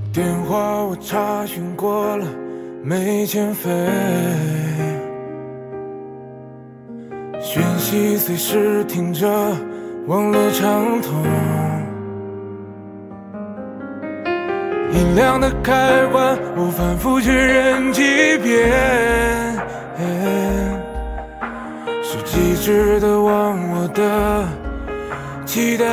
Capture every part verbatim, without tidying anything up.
电话我查询过了，没欠费。讯息随时听着，网络畅通。音量的开关，我反复确认几遍。是机智的忘我的期待。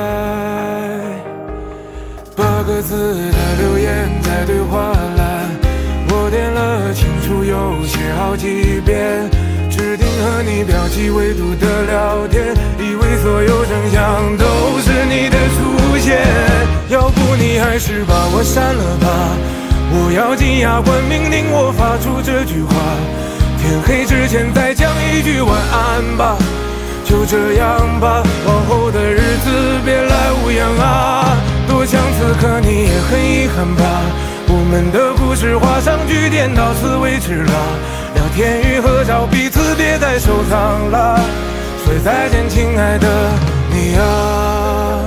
八个字的留言在对话栏，我点了清楚又写好几遍，指定和你标记纬度的聊天，以为所有声响都是你的出现。要不你还是把我删了吧，我咬紧牙关命令我发出这句话，天黑之前再讲一句晚安吧，就这样吧，往后的日子别来无恙啊。多想此刻你也很遗憾吧，我们的故事画上句点，到此为止了。聊天与合照彼此别再收藏了，所以再见亲爱的你啊。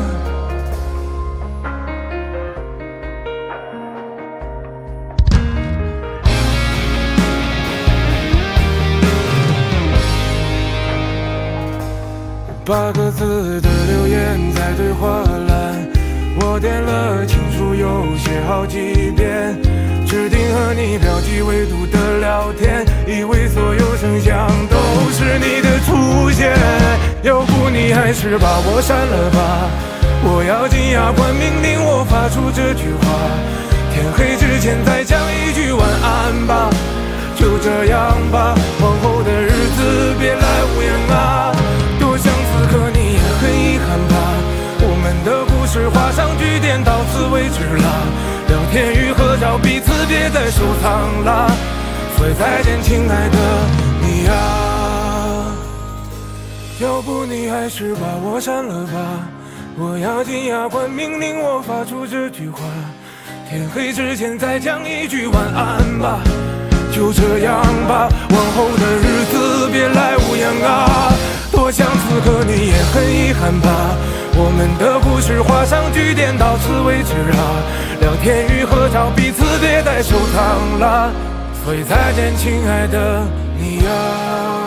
八个字的留言在对话栏，我点了清楚又写好几遍，指定和你标记纬度的聊天，以为所有声响都是你的出现。要不你还是把我删了吧，我咬紧牙关命令我发出这句话，天黑之前再讲一句晚安吧，就这样吧，往后的日子别来无恙啊。多想此刻你也很遗憾吧，我们的故事画上句点，到此为止了。聊天与合照彼此别再收藏了，所以再见亲爱的你啊。要不你还是把我删了吧，我咬紧牙关命令我发出这句话，天黑之前再讲一句晚安吧，就这样吧，往后的日子别来无恙啊。多想此刻你也很遗憾吧，我们的故事画上句点，到此为止了。聊天与合照彼此别再收藏了，所以再见亲爱的你啊。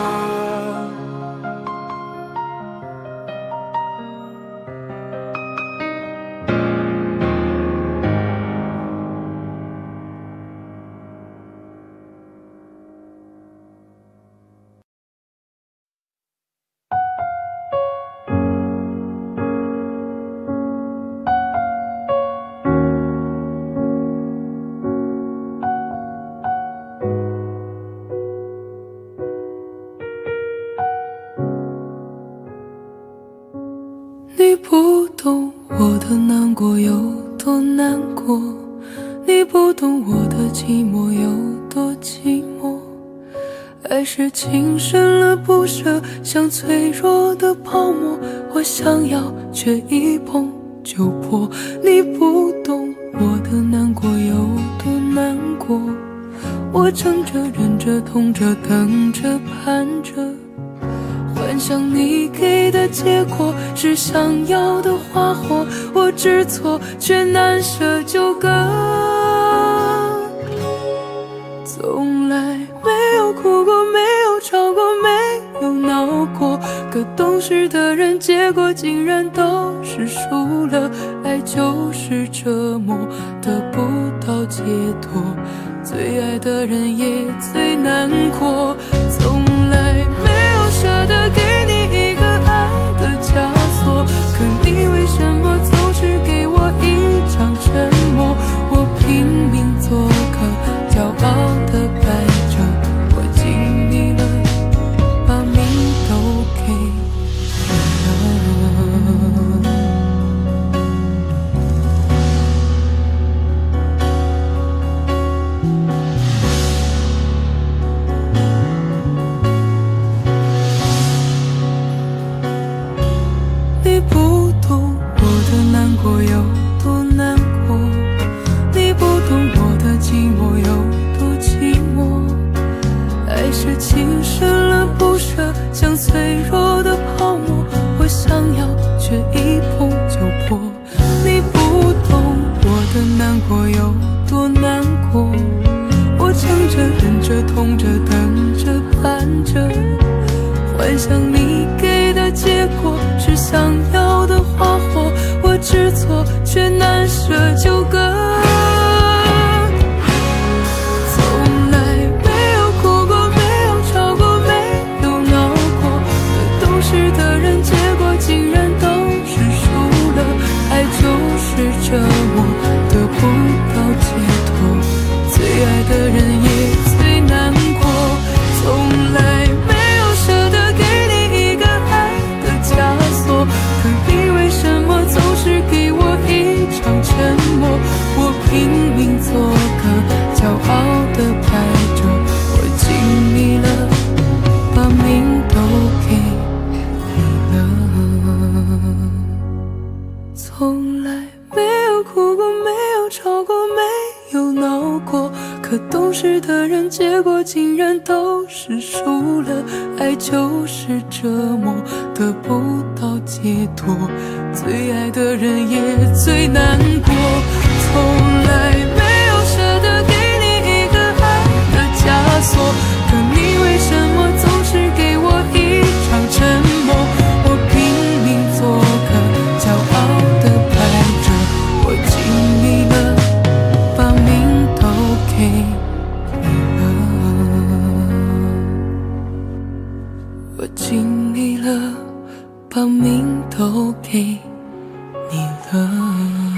你不懂我的难过有多难过，你不懂我的寂寞有多寂寞。爱是情深了不舍，像脆弱的泡沫，我想要却一碰就破。你不懂我的难过有多难过，我撑着忍着痛着等着盼着，幻想你给的结果是想要的花火，我知错却难舍纠葛。从来没有哭过，没有吵过，没有闹过，可懂事的人结果竟然都是输了。爱就是折磨，得不到解脱，最爱的人也最难过。从来没有舍得给你一个爱的枷锁，可你为什么总是给我一场沉默？我拼命做个骄傲的败者，我尽力了，把命都给了。 爱的人也最难过。从来没有舍得给你一个爱的枷锁，可你为什么总是给我一场沉默？我拼命做个骄傲的拍着，我尽力了，把命都给你了。从来没有哭过，没有吵过，没有闹过，可懂事的人结果竟然都是输了。爱就是折磨，得不到解脱，最爱的人也最难过。从来没有舍得给你一个爱的枷锁，可你为什么总是给我一场沉默？我拼命做个骄傲的拍着，我尽力了，把命都给你了，我尽力了，把命都给你了。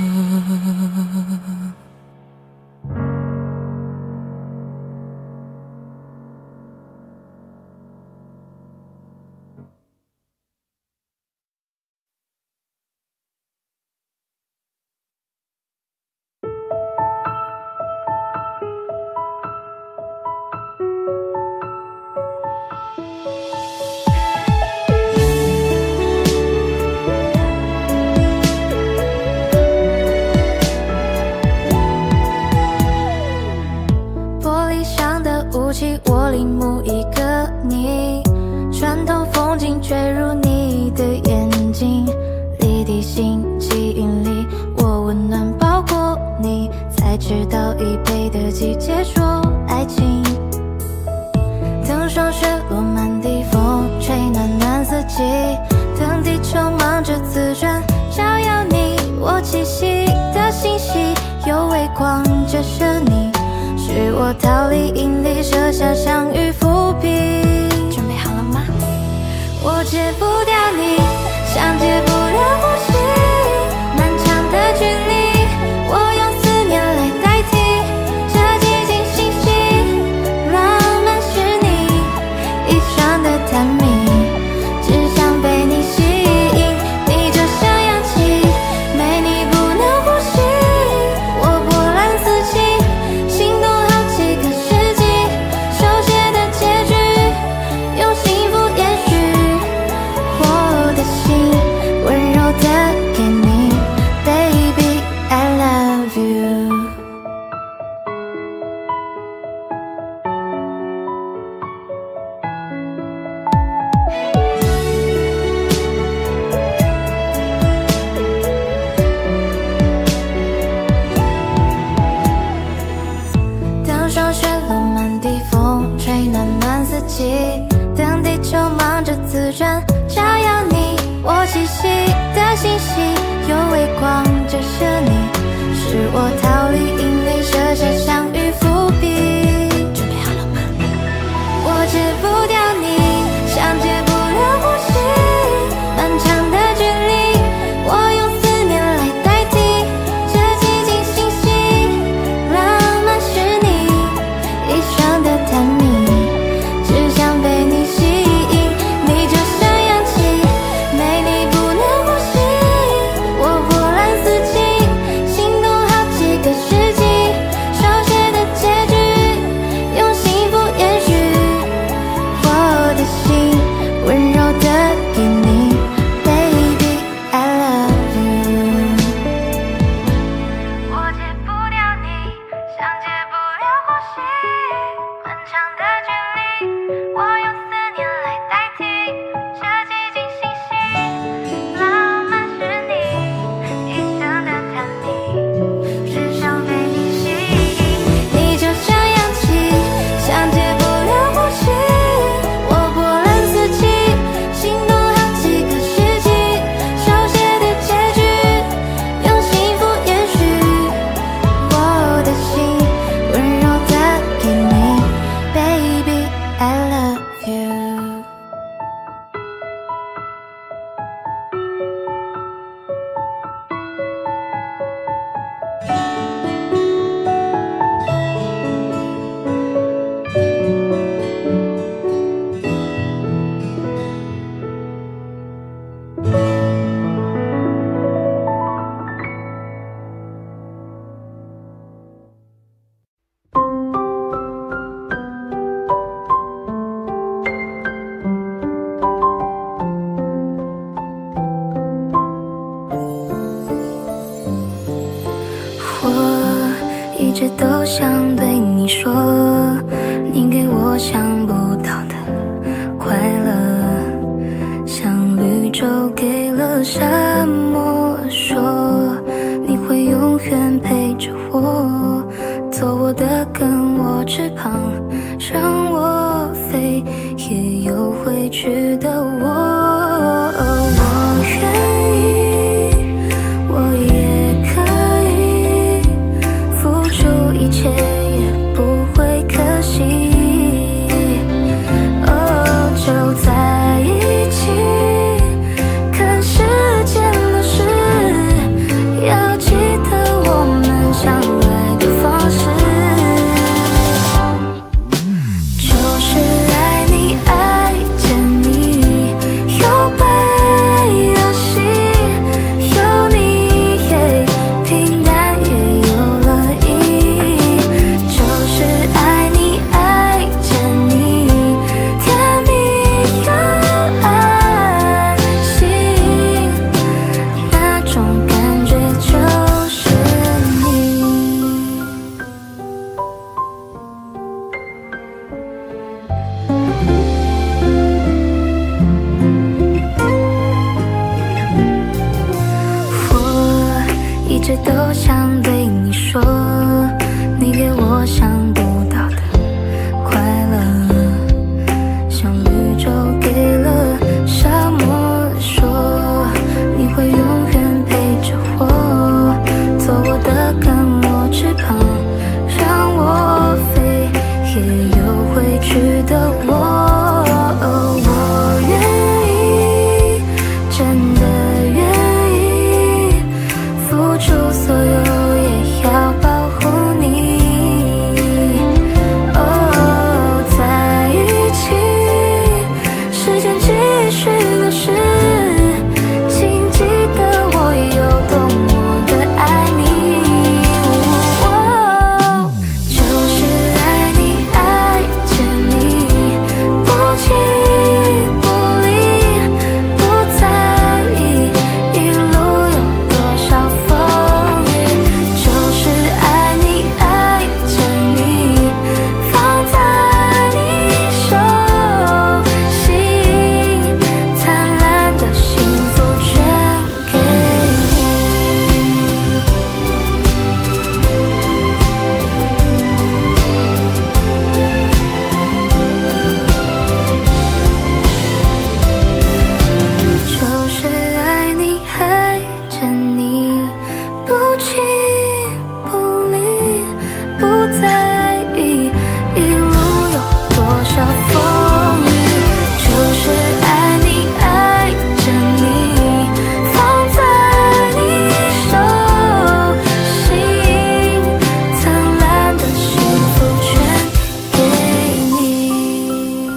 我领悟一个你，穿透风景坠入你的眼睛，离地心吸引力，我温暖包裹你，才知道一杯的季节说爱情。等霜雪落满地，风吹暖暖四季，等地球忙着自转，照耀你我栖息的星系，有微光折射你，是我逃离引力，设下相遇伏笔。准备好了吗？我戒不掉你，像戒不了呼吸，漫长的距离，我用思念来代替。这寂静星系，浪漫是你一双的探秘，只想被你吸引，你就像氧气，没你不能呼吸。我波澜四起，心动好几个世纪，手写的结局，用幸福延续。我的心温柔的给你 ，Baby I love you。等霜雪落满地，风吹暖暖四季，等地球忙着自转，照耀你我栖息的星系，有微光折射你，是我逃离引力，设下相遇伏笔。准备好了吗？我戒不掉你，像戒不了呼吸，漫长的距离，我用思念来代替。这寂静星系，浪漫是你一双的探秘，只想被你吸引，你就像氧气，没你不能呼吸。我波澜四起，心动好几个我一直都想对你说，你给我想不到的快乐，像绿洲给了沙漠，说你会永远陪着我，做我的跟我翅膀，让我飞，也有回去的我。我愿意，我也可以付出一切，也不会可惜。哦，就在一起，看时间流逝，要记得我们相爱的方式，就是爱你，爱着你，有悲有喜，有你也平淡也有了意义，就是爱你，爱着你，甜蜜又安心，那种感觉就是你。我一直都想对你说，你给我想不到的快乐，像绿洲给了沙漠，说你会永远陪着我，做我的跟我翅膀，让我飞，也有回去的我。我愿意，真的愿意付出所有，也要保护你。哦，在一起，时间继续流逝，请记得我有多么的爱你。哦，就是爱你，爱着你，不弃不离，不在意一路有多少风雨，就是爱你，爱着你，放在你手心，灿烂的幸福全给你。就是爱你，爱着你，不弃不离，不在意一路有多少风雨，就是爱你，爱着你，放在你手心，灿烂的幸福全给你。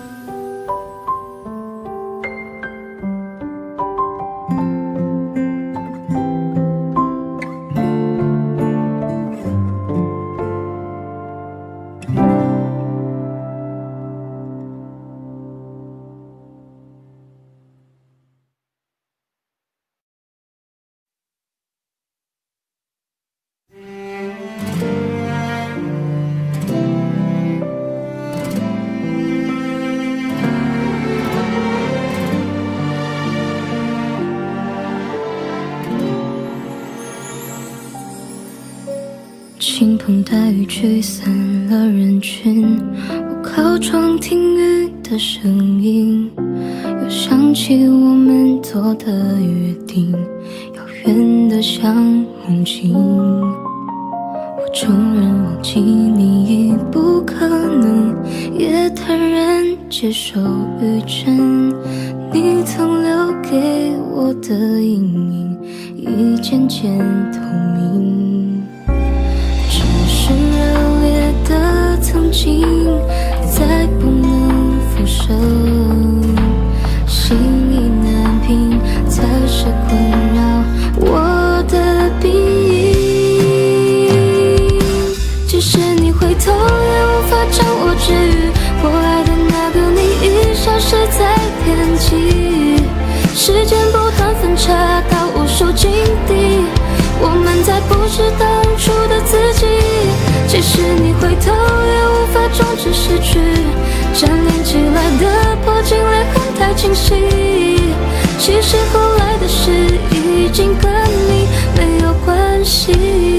倾盆大雨驱散了人群，我靠窗听雨的声音，又想起我们做的约定，遥远的像梦境。我承认忘记你已不可能，也坦然接受雨阵，你曾留给我的阴影已渐渐透明，只是热烈的曾经再不能复生，心意难平才是困扰我的病因，即使你回头也无法将我治愈，我爱的那个你已消失在天际，时间不断分岔到无数境地， 我们再不是当初的自己。即使你回头，也无法终止失去。粘连起来的破镜裂痕太清晰，其实后来的事已经跟你没有关系。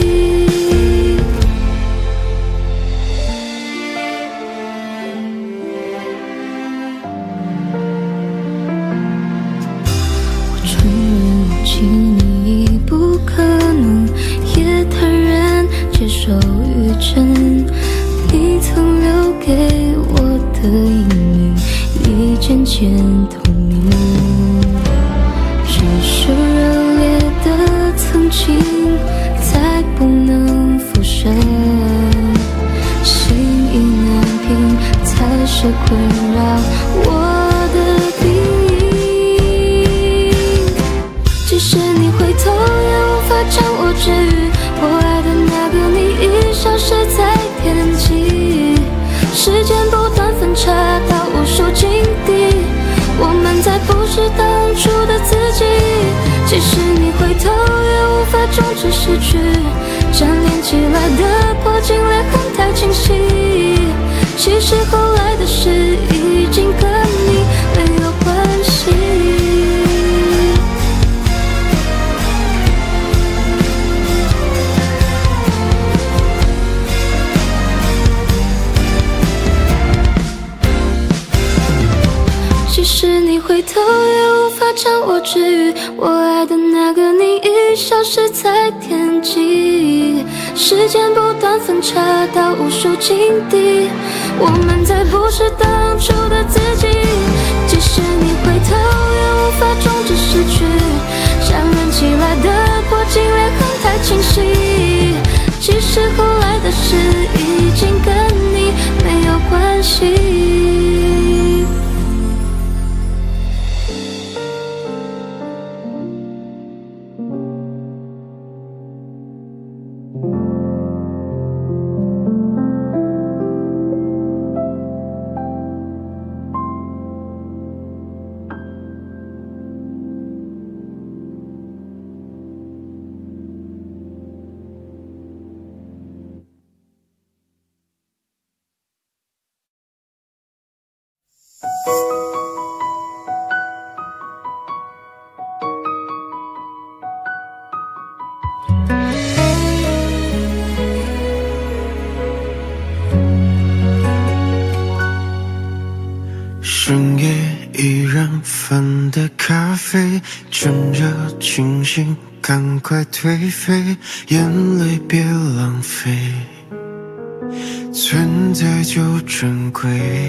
我承认我请你已不可能，也坦然接受雨阵。你曾留给我的阴影已渐渐透明，只是热烈的曾经再不能复生，心意难平才是困扰我的病。即使你回头，也无法将我治愈，我爱的那个你已消失在天际。时间不断分岔到无数境地，我们再不是当初的自己。即使你回头，也无法终止失去。粘连起来的破镜裂痕太清晰，其实后来的事已经跟你没有关系。即使你回头，也无法将我治愈，我爱的那个你已消失在天际。时间不断分岔到无数境地，我们再不是当初的自己。即使你回头，也无法终止失去。粘连起来的破镜裂痕太清晰，其实后来的事已经跟你没有关系。 深夜依然分的咖啡，趁着清醒赶快颓废，眼泪别浪费，存在就珍贵，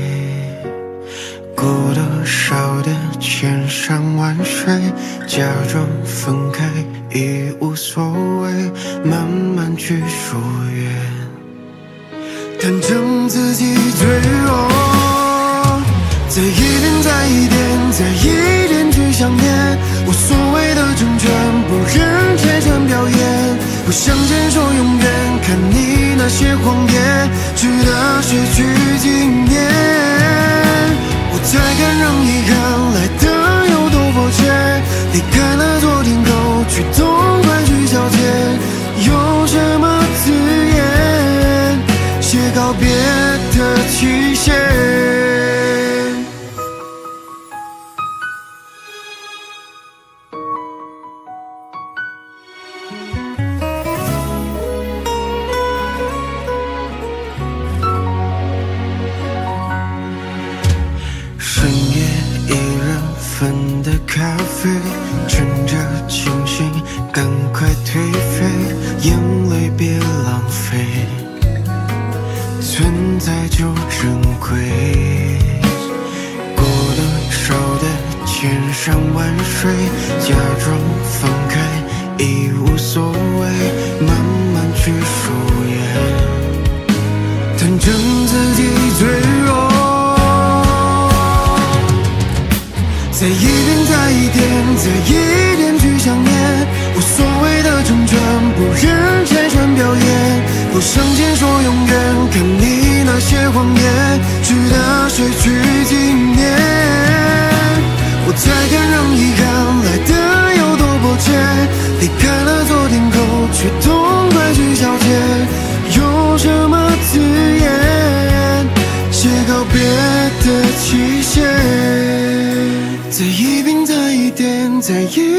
过得少的千山万水，假装分开已无所谓，慢慢去疏远，坦诚自己脆弱，再一点再一点再一点去想念，无所谓的成全，不忍拆穿表演，不想坚说永远，看你那些谎言值得谁去纪念，我才敢让遗憾来得有多迫切，离开了昨天后去痛快去消遣，有什么字眼写告别的期限。的咖啡，趁着清醒赶快颓废，眼泪别浪费，存在就珍贵，过得少的千山万水，假装放开已无所谓，慢慢去疏远，坦诚自己脆弱，再一点再一点再一点去想念，无所谓的成全，不忍拆穿表演，不想坚说永远，看你那些谎言值得谁去纪念，我才敢让遗憾来得有多迫切，离开了昨天后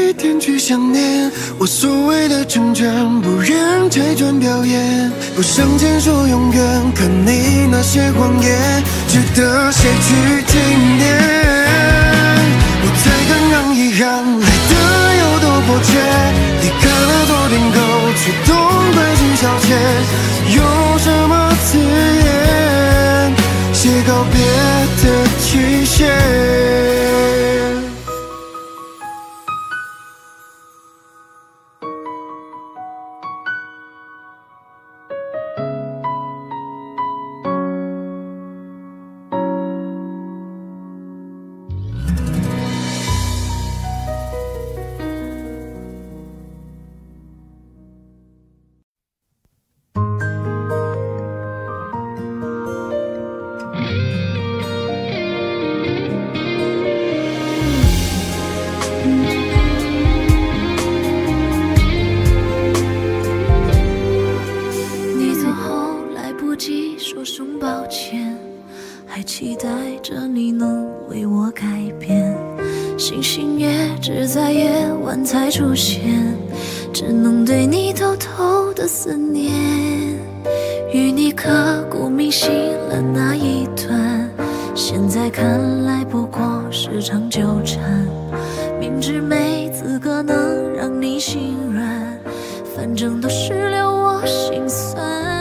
一点去想念。我所谓的成长，不让拆穿表演，不想坚守永远，可你那些谎言，值得谁去纪念？我才敢让遗憾来得有多迫切，离开了多点够，去痛快去消遣，有什么字眼写告别的期限？ 还期待着你能为我改变，星星也只在夜晚才出现，只能对你偷偷的思念，与你刻骨铭心了那一段，现在看来不过是场纠缠，明知没资格能让你心软，反正都是留我心酸。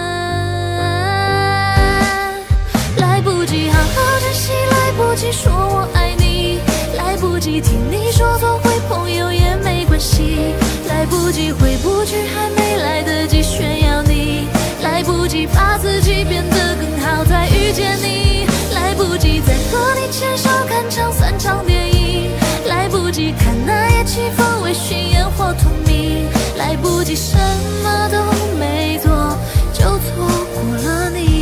来不及好好珍惜，来不及说我爱你，来不及听你说做回朋友也没关系，来不及回不去，还没来得及炫耀你，来不及把自己变得更好再遇见你，来不及再和你牵手看场散场电影，来不及看那夜气氛微醺烟火通明，来不及什么都没做就错过了你。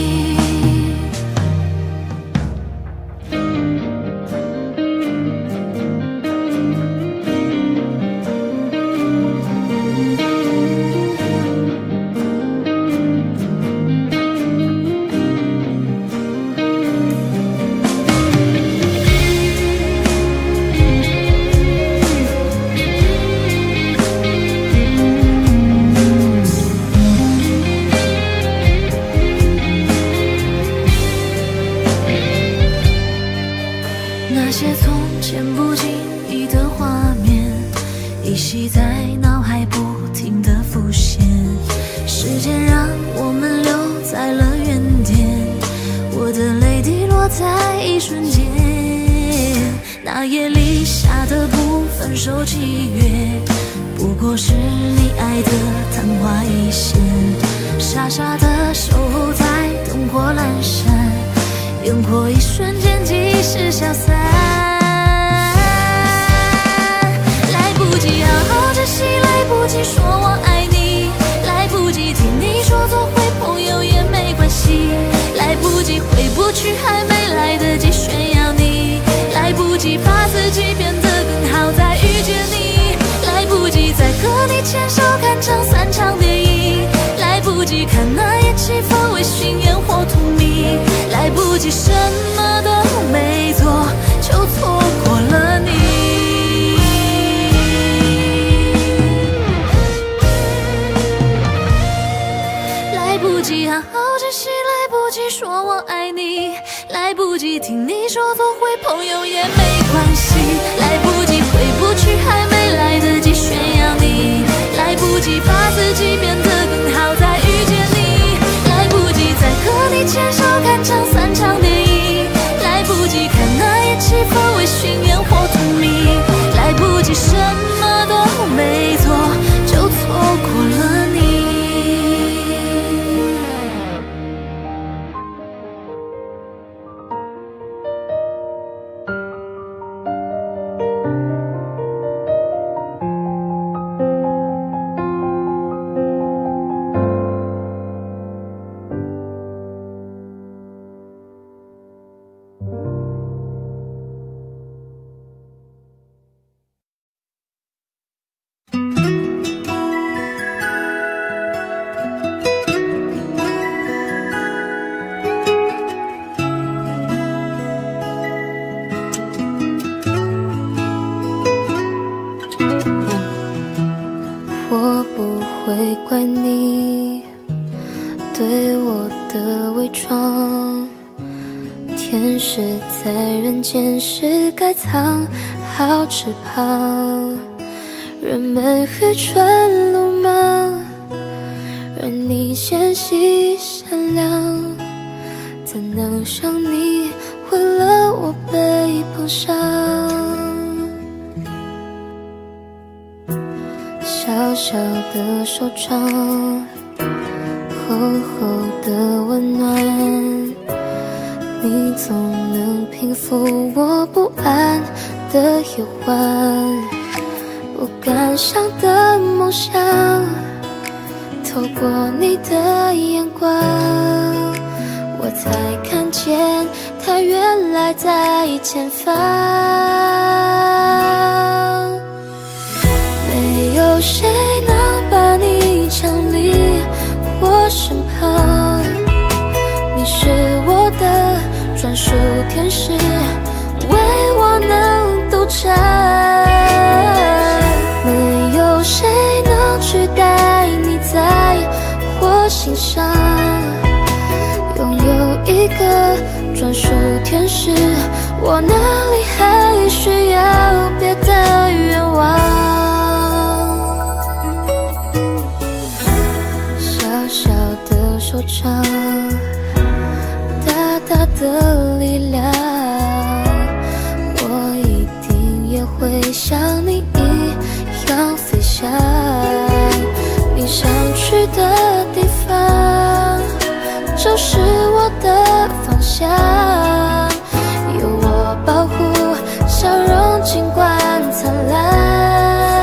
那些从前不经意的画面，依稀在脑海不停地浮现，时间让我们留在了原点，我的泪滴落在一瞬间，那夜里下的不分手契约，不过是你爱的昙花一现，傻傻的守候在灯火阑珊，烟火一瞬间即时消散，来不及好好珍惜，来不及说我爱你，来不及听你说做回朋友也没关系，来不及回不去，还没来得及炫耀你，来不及把自己变得更好再遇见你，来不及再和你牵手看场散场电影，来不及看那夜气氛微醺烟火通明，来不及什么都没做就错过了你，来不及好好珍惜，来不及说我爱你，来不及听你说做回朋友也没关系，来不及回不去，还没来得及炫耀你，来不及把自己变得更好再遇见你，来不及再和你牵手看场散场电影，来不及看那夜气氛微醺烟火通明，来不及什么都没做就错过了你。 对我的伪装。天使在人间时该藏好翅膀，人们愚蠢鲁莽，而你纤细善良，怎能想你毁了我背膀上。小小的手掌，厚厚的温暖，你总能平复我不安的夜晚。不敢想的梦想，透过你的眼光，我才看见它原来在前方。没有谁能把你抢离我身旁，你是我的专属天使，为我能督察。没有谁能取代你在我心上，拥有一个专属天使，我哪里还需要别的愿望？小小的手掌，大大的力量，我一定也会像你一样飞翔。你想去的地方，就是我的方向。有我保护，笑容尽管灿烂。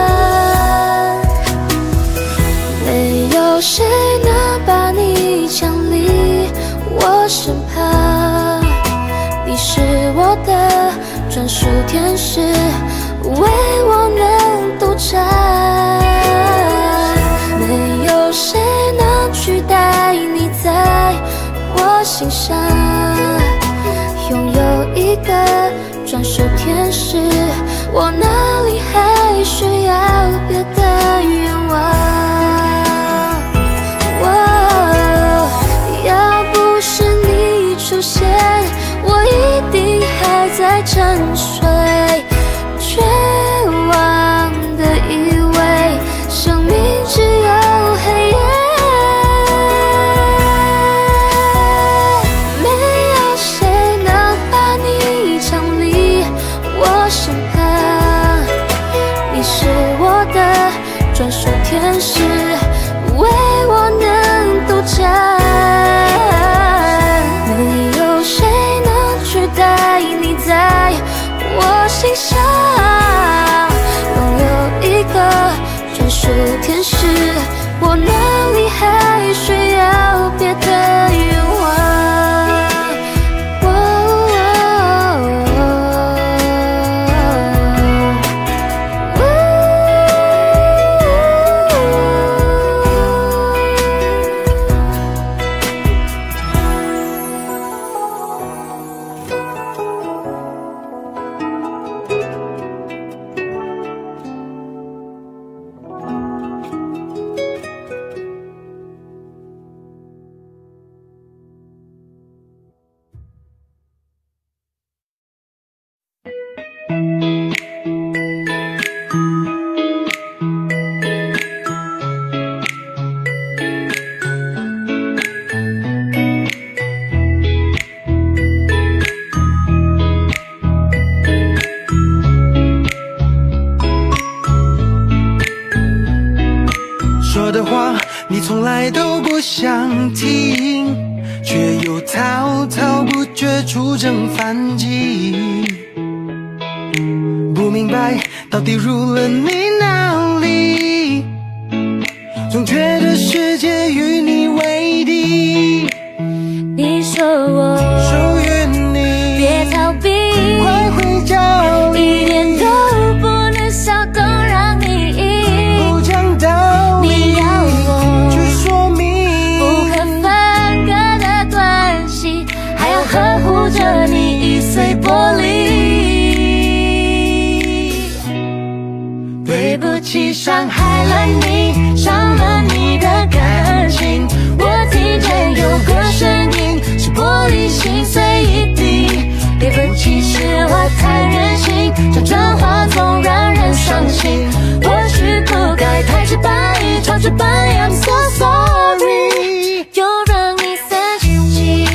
没有谁能把你抢离我身旁，你是我的专属天使，为我能督察。没有谁能取代你在我心上，拥有一个专属天使，我哪里还需要别的愿望？哦，要不是你出现，我一定还在沉睡，绝望的以为生命只有黑夜。没有谁能把你抢离我身旁，你是我的专属天使，为我能督察。没有谁能取代你在我心上，拥有一个专属天使，我哪里还需要别的愿望？ 说的话你从来都不想听，却又滔滔不绝出征反击。不明白到底入了你哪里，总觉得世界与你为敌。 你说我属于你， 别逃避， 快回家里， 一点都不能小动让你赢。 不讲道理， 你要我去说明不可分割的关系，还要呵护着你易碎玻璃。对不起，伤害了你，伤了你的感超直白 I'm so sorry， 又让你生气。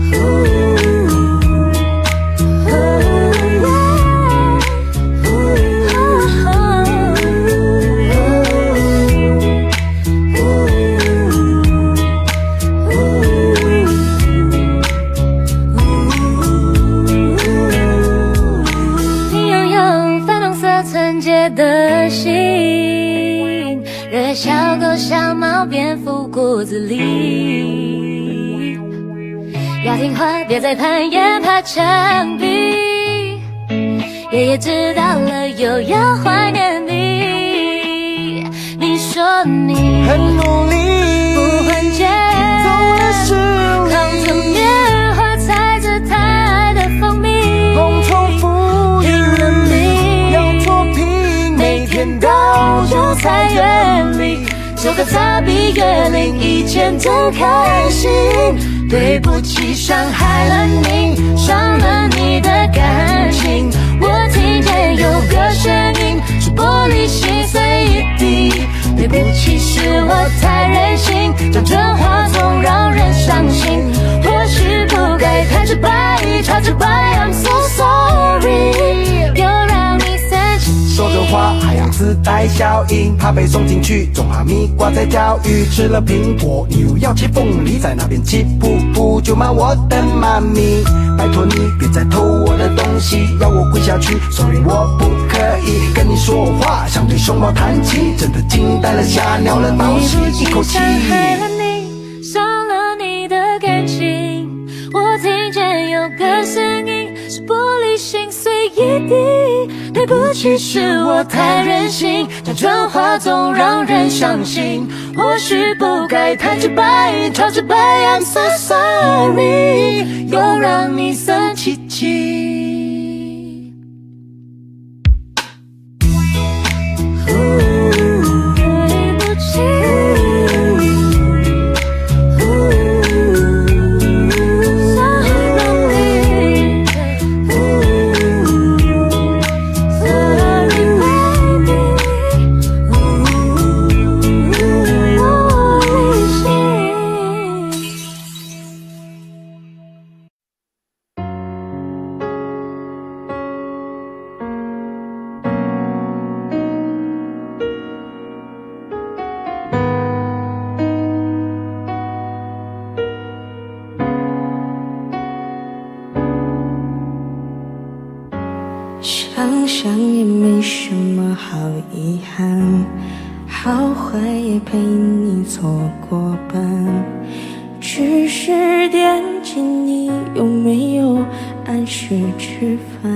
的心，惹小狗、小猫、蝙蝠骨子里，要听话，别再攀岩爬墙壁。爷爷知道了，又要怀念你。你说你很努力， 不还钱， 走了十里， 扛着棉花，踩着它的蜂蜜， 共同富裕了你，要脱贫，每天都有菜园里， 这个他比月龄以前更开心。对不起，伤害了你，伤了你的感情。我听见有个声音，是玻璃心碎一地。对不起，是我太任性，讲真话总让人伤心。或许不该太直白，超直白 I'm so sorry， 又让你生气。 说着话还要自带效应，怕被送进去，种哈密瓜在钓鱼，吃了苹果，你又要切凤梨，在那边气噗噗，就骂我的妈咪。拜托你别再偷我的东西，要我跪下去 ，sorry 我不可以跟你说话，像对熊猫弹琴，真的惊呆了，吓尿了，倒吸一口气。 伤害了你，伤了你的感情。我听见有个声音，是玻璃心碎一地。对不起，是我太任性，讲真话总让人伤心。或许不该太直白，超直白 I'm so sorry， 又让你生气气。对不起。 想想也没什么好遗憾，好坏也陪你做过伴，只是惦记你有没有按时吃饭。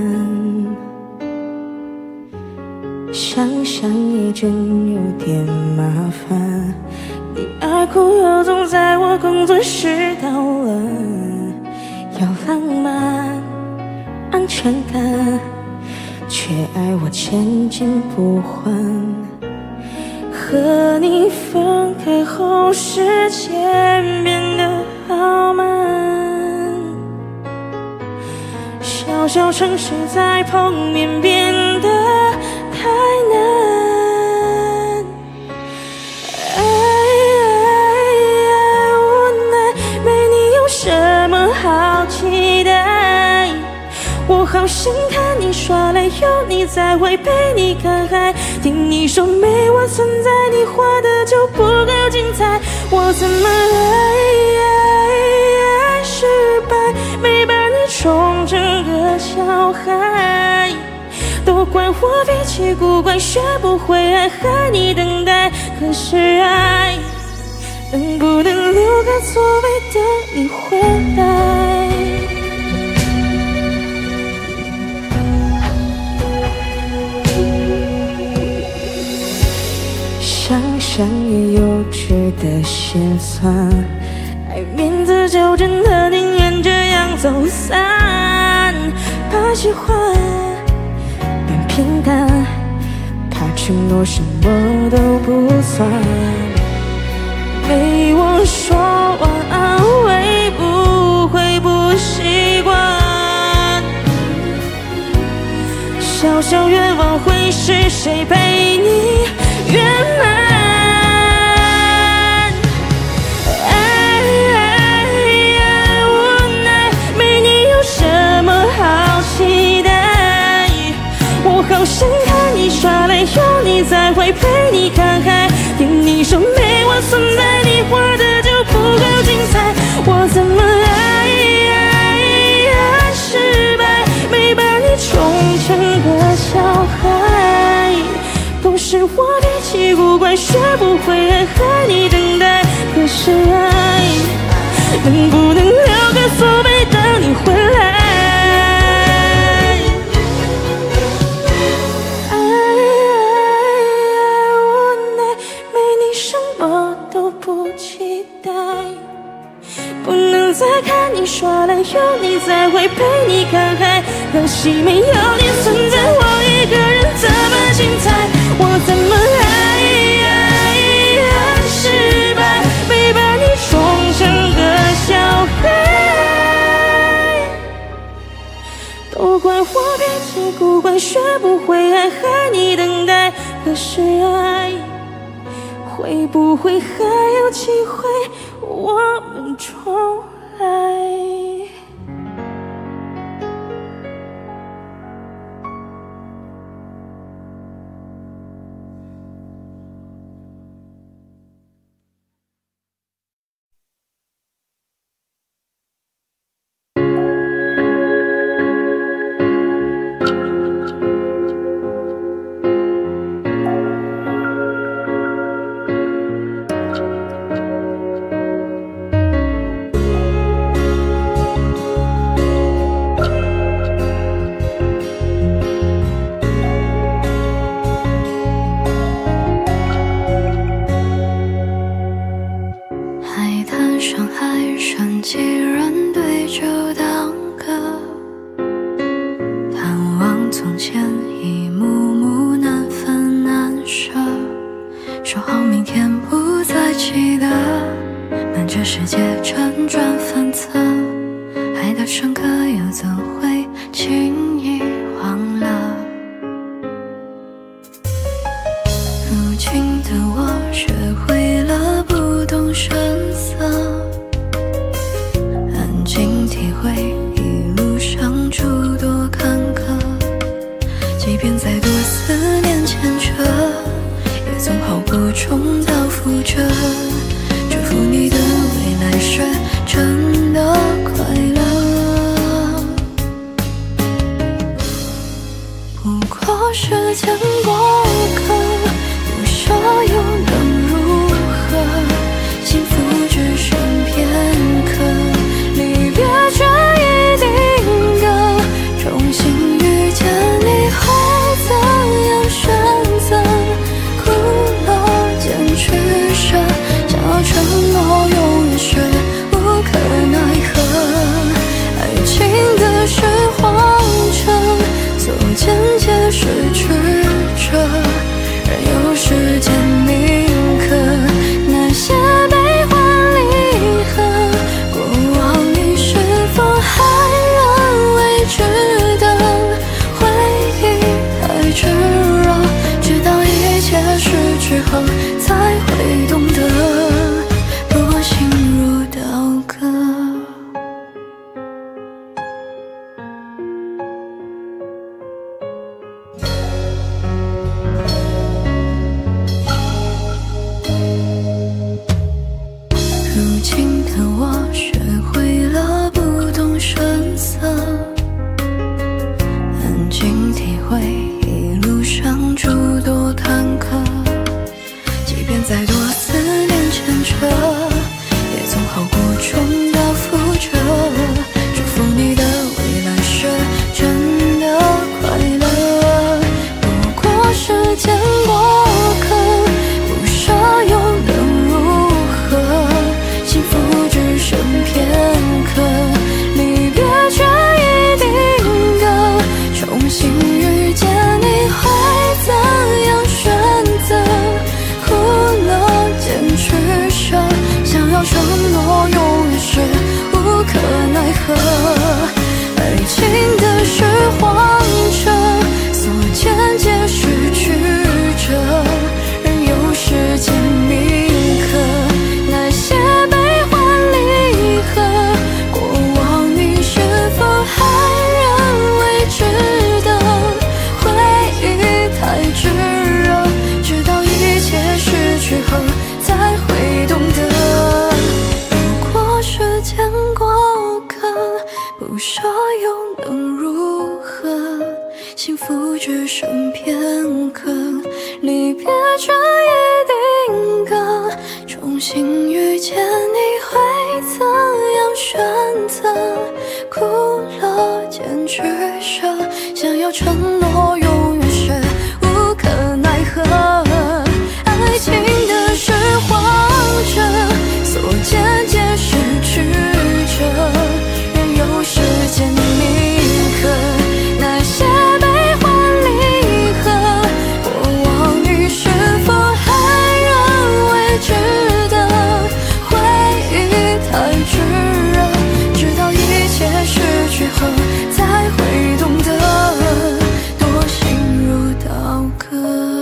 想想也真有点麻烦，你爱哭又总在我工作时捣乱，要浪漫安全感，却爱我千金不换。和你分开后，时间变得好慢，小小城市再碰面变得太难。爱爱无奈，没你有什么好期待？我好想看你耍赖，有你在会陪你看海，听你说没我存在，你活的就不够精彩。我怎么爱爱爱失败，没把你宠成个小孩，都怪我脾气古怪，学不会爱，害你等待。可是爱能不能留个座位等你回来？想想也幼稚的心酸，爱面子就真的宁愿这样走散，怕喜欢变平淡，怕承诺什么都不算，没我说晚安会不会不习惯？小小愿望会是谁陪你圆满？ 你才会陪你看海。听你说没我存在，你活的就不够精彩。我怎么爱爱爱失败，没把你宠成个小孩。都是我脾气古怪，学不会爱，害你等待。可是爱能不能留个座位等你回来？爱爱无奈，没你什么都不期待。不能再看你耍赖，有你才会陪你看海。可惜没有你存在，我一个人怎么精彩？我怎么爱爱爱失败，没把你宠成个小孩。都怪我脾气古怪，学不会爱，害你等待。可是爱会不会还有机会我们重来？ 什么不舍又能如何？幸福只剩片刻，离别这一定格。重新遇见你会怎样选择？哭了坚取舍，想要承诺永远是无可奈何。爱情的是慌着，所见皆是曲折，任由时间铭刻那些悲欢离合。过往你是否还认为值得？回忆太炙热，直到一切失去后才会懂得，多心如刀割。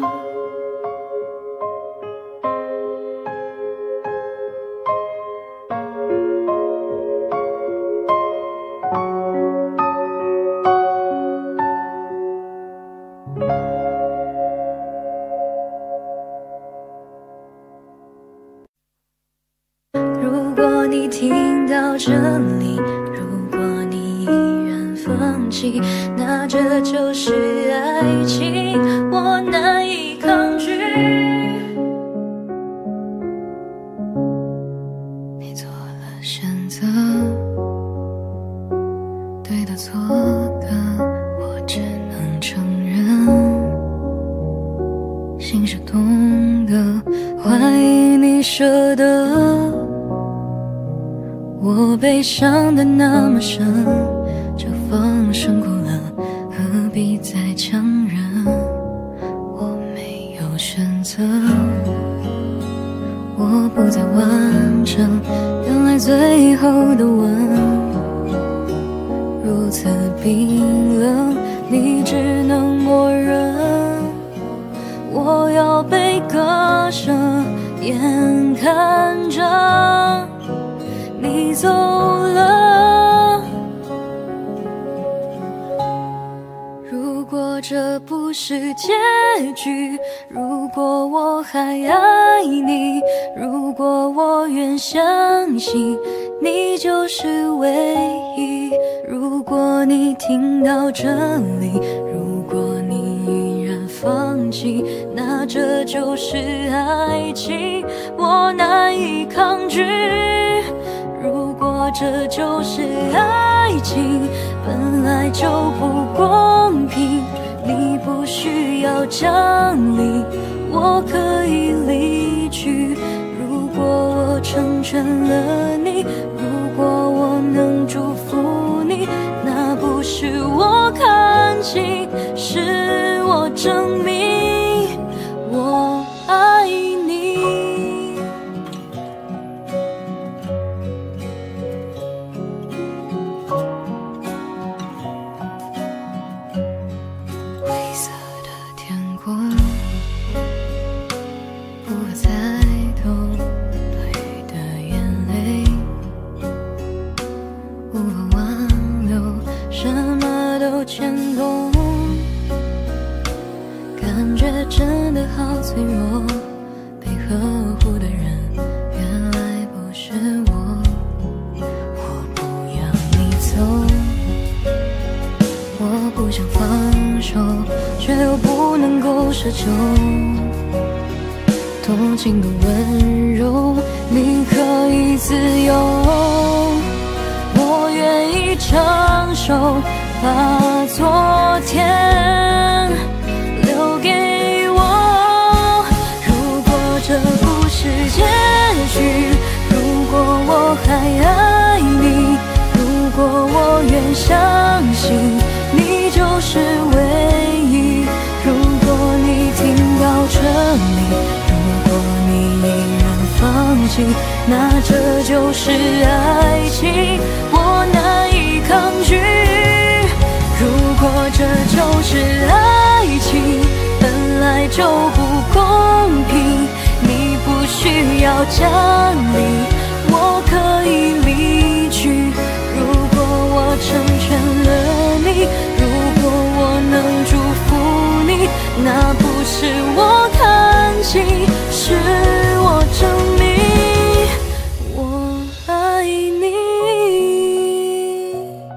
如果你听到这里，如果你依然放弃，那这就是爱情，我难以抗拒。 你做了选择，对的错的，我只能承认。心是痛的，怀疑你舍得。我悲伤的那么深，就放声哭了，何必再强忍？我没有选择，我不再完整，原来最后的吻如此冰冷，你只能默认。我要被割舍，眼看着你走了。如果这不是结局，如果我还爱你，如果我愿相信你就是唯一，如果你听到这里，如果你依然放弃，那这就是爱情，我难以抗拒。如果这就是爱情，本来就不公平，你不需要讲理，我可以离去。如果我成全了你，如果我能祝福你，那不是我看清，是我证明我爱你。灰色的天空，不可猜透对的眼泪，无法挽留，什么都牵动，感觉真的好脆弱，被呵护的人原来不是我。我不要你走，我不想放手，却又不能够奢求多情的温柔，你可以自由，我愿意承受，把昨天留给我。如果这不是结局，如果我还爱你，如果我愿相信你就是唯一，如果你听到这里，如果你依然放弃，那这就是爱情，我难以抗拒。如果这就是爱情，本来就不公平，你不需要讲理，我可以离去。如果我成全了你，如果我能祝福你，那不是我看清，是我证明我爱你。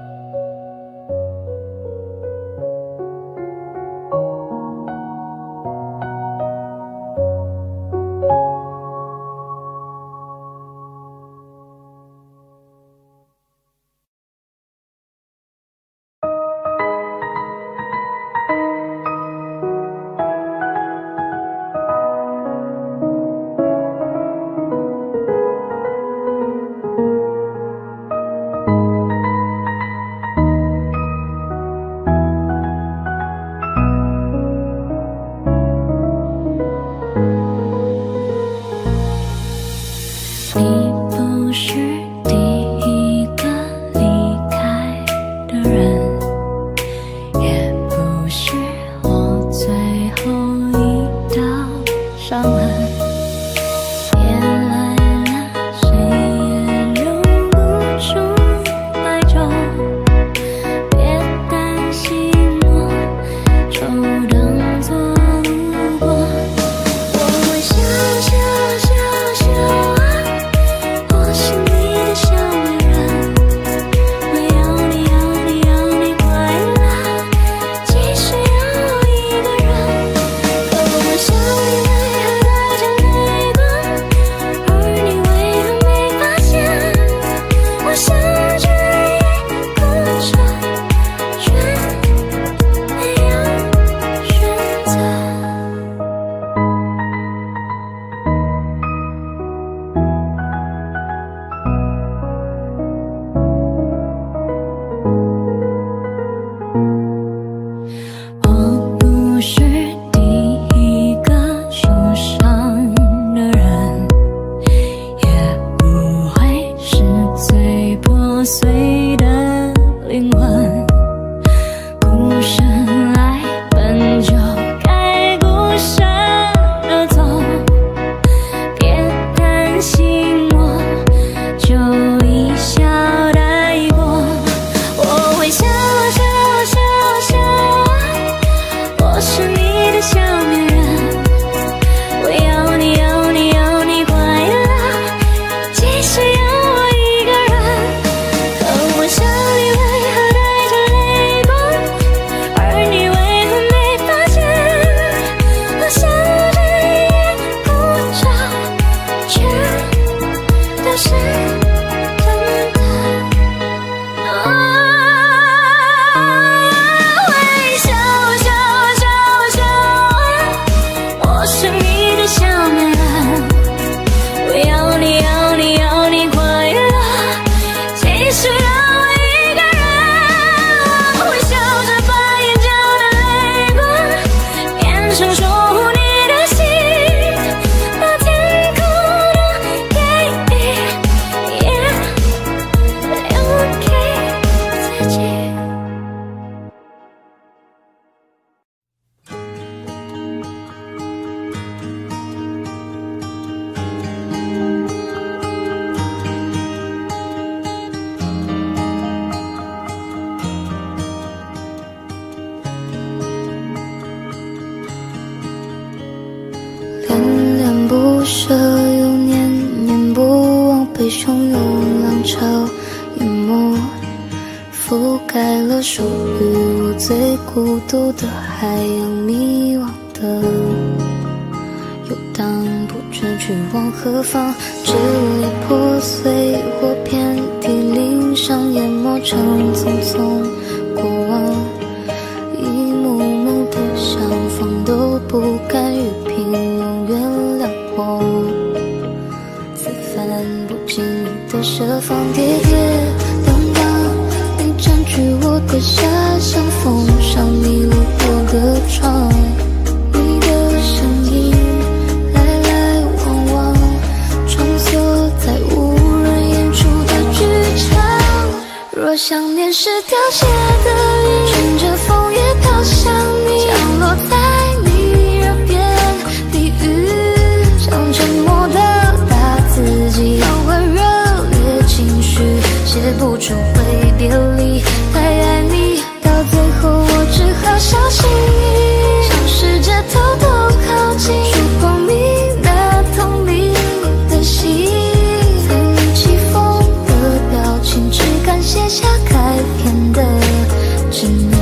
不舍又念念不忘，被汹涌浪潮淹没，覆盖了属于我最孤独的海洋，迷惘的游荡，不知去往何方，支离破碎或遍体鳞伤，淹没成匆匆过往，一幕幕的相逢都不甘于平庸原谅我，自犯不经意的设防，跌跌荡荡，你占据我的遐想，风上迷路我的窗，你的声音来来往往，穿梭在无人演出的剧场。若想念是凋谢的云，乘着风也飘向你，降落在你耳边低语，像沉默的打字机，交换热烈情绪，写不出会别离，太爱你，到最后我只好小心翼翼，尝试着偷偷靠近，触碰你那通灵的心，曾经起风的表情，只敢写下开篇的执迷。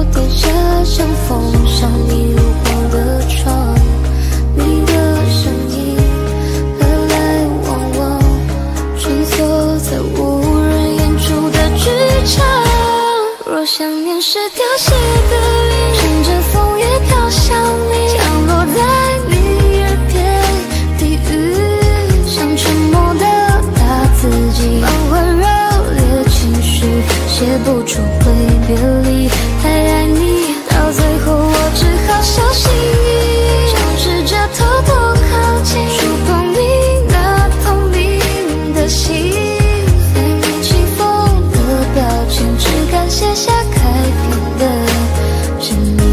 对着像风像你路过的窗，你的身影来来往往，穿梭在无人演出的剧场。若想念是凋谢的云，乘着风也飘向你，降落在你耳边，低语像沉默的大自己，满怀热烈情绪，写不出会别离。太爱你，到最后我只好小心翼翼，尝试着偷偷靠近，触碰你那透明的心，随你起风的表情，只敢写下开篇的证明。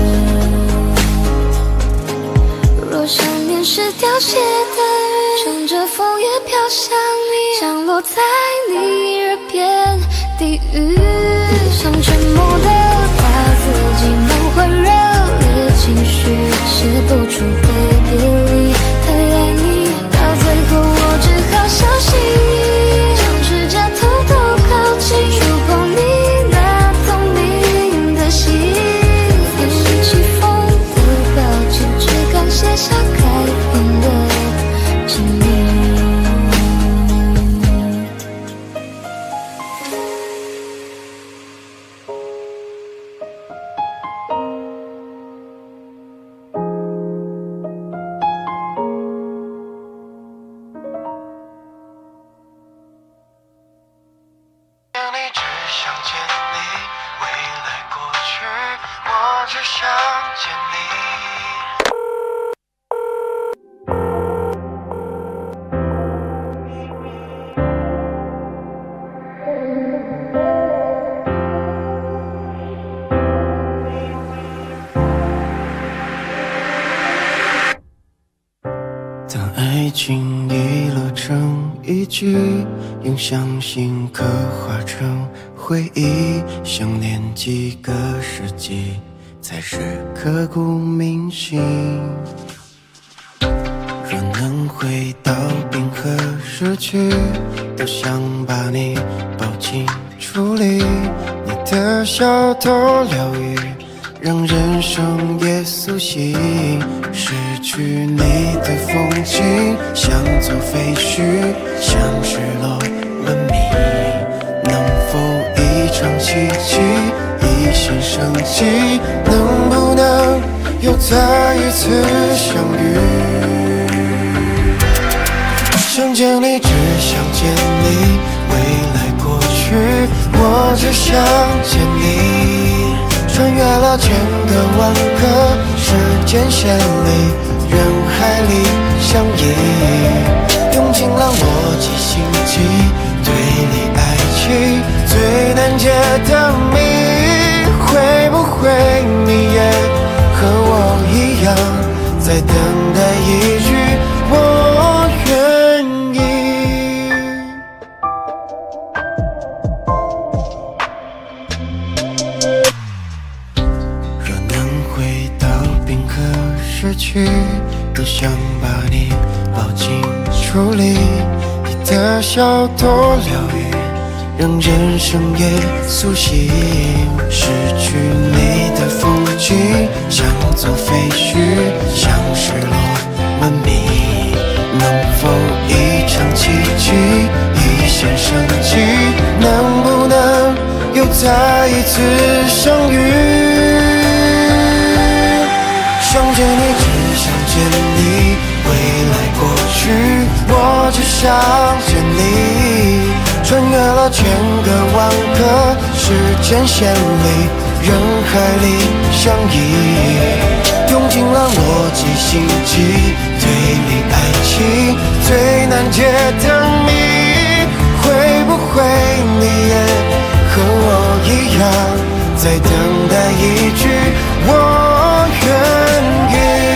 若想念是凋谢的云，乘着风也飘向你，降落在你耳边，低语像沉默的大自己，满怀热烈情绪，写不出会别离。太爱你，到最后我只好小心翼翼，尝试着偷偷靠近，触碰你那透明的心，随你起风的表情，只敢写下开篇的证明。 你只想见你，未来过去，我只想见你。 当爱情遗落成一句，用相信刻画成回忆，想念几个世纪，才是刻骨铭心。若能回到冰河时区，多想把你抱紧处理，你的小偷疗愈，让人生也苏醒。失去你的风景，像座废墟，像失落文明。能否一场奇迹，一线生机？能不能又再一次相遇？想见你，只想见你，未来过去，我只想见你。穿越了千个万个时间线里，人海里相依，用尽了逻辑心机，对你爱情最难解的谜。会不会你也和我一样，在等待一句我愿意？若能回到冰河时期，多想把你抱紧处理，你的小偷疗愈，让人生也苏醒。失去你的风景，像座废墟，像失落文明。能否一场奇迹，一线生机？能不能又再一次相遇？想见你，只想见你，未来过去，我只想见你。穿越了千个万个时间线里，人海里相依，用尽了逻辑心机，对你爱情最难解的谜。会不会你也和我一样，在等待一句我愿意？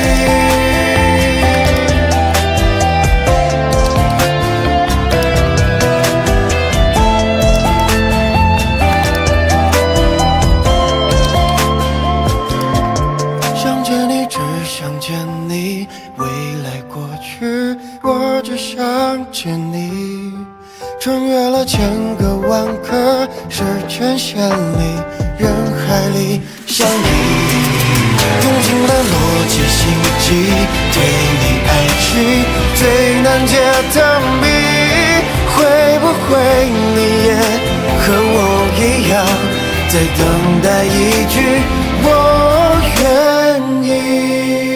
想见你，未来过去，我只想见你。穿越了千个万个时间线里， 人海里相依，用尽了逻辑心机，对你爱去最难解的谜，会不会你也和我一样，在等待一句我愿意？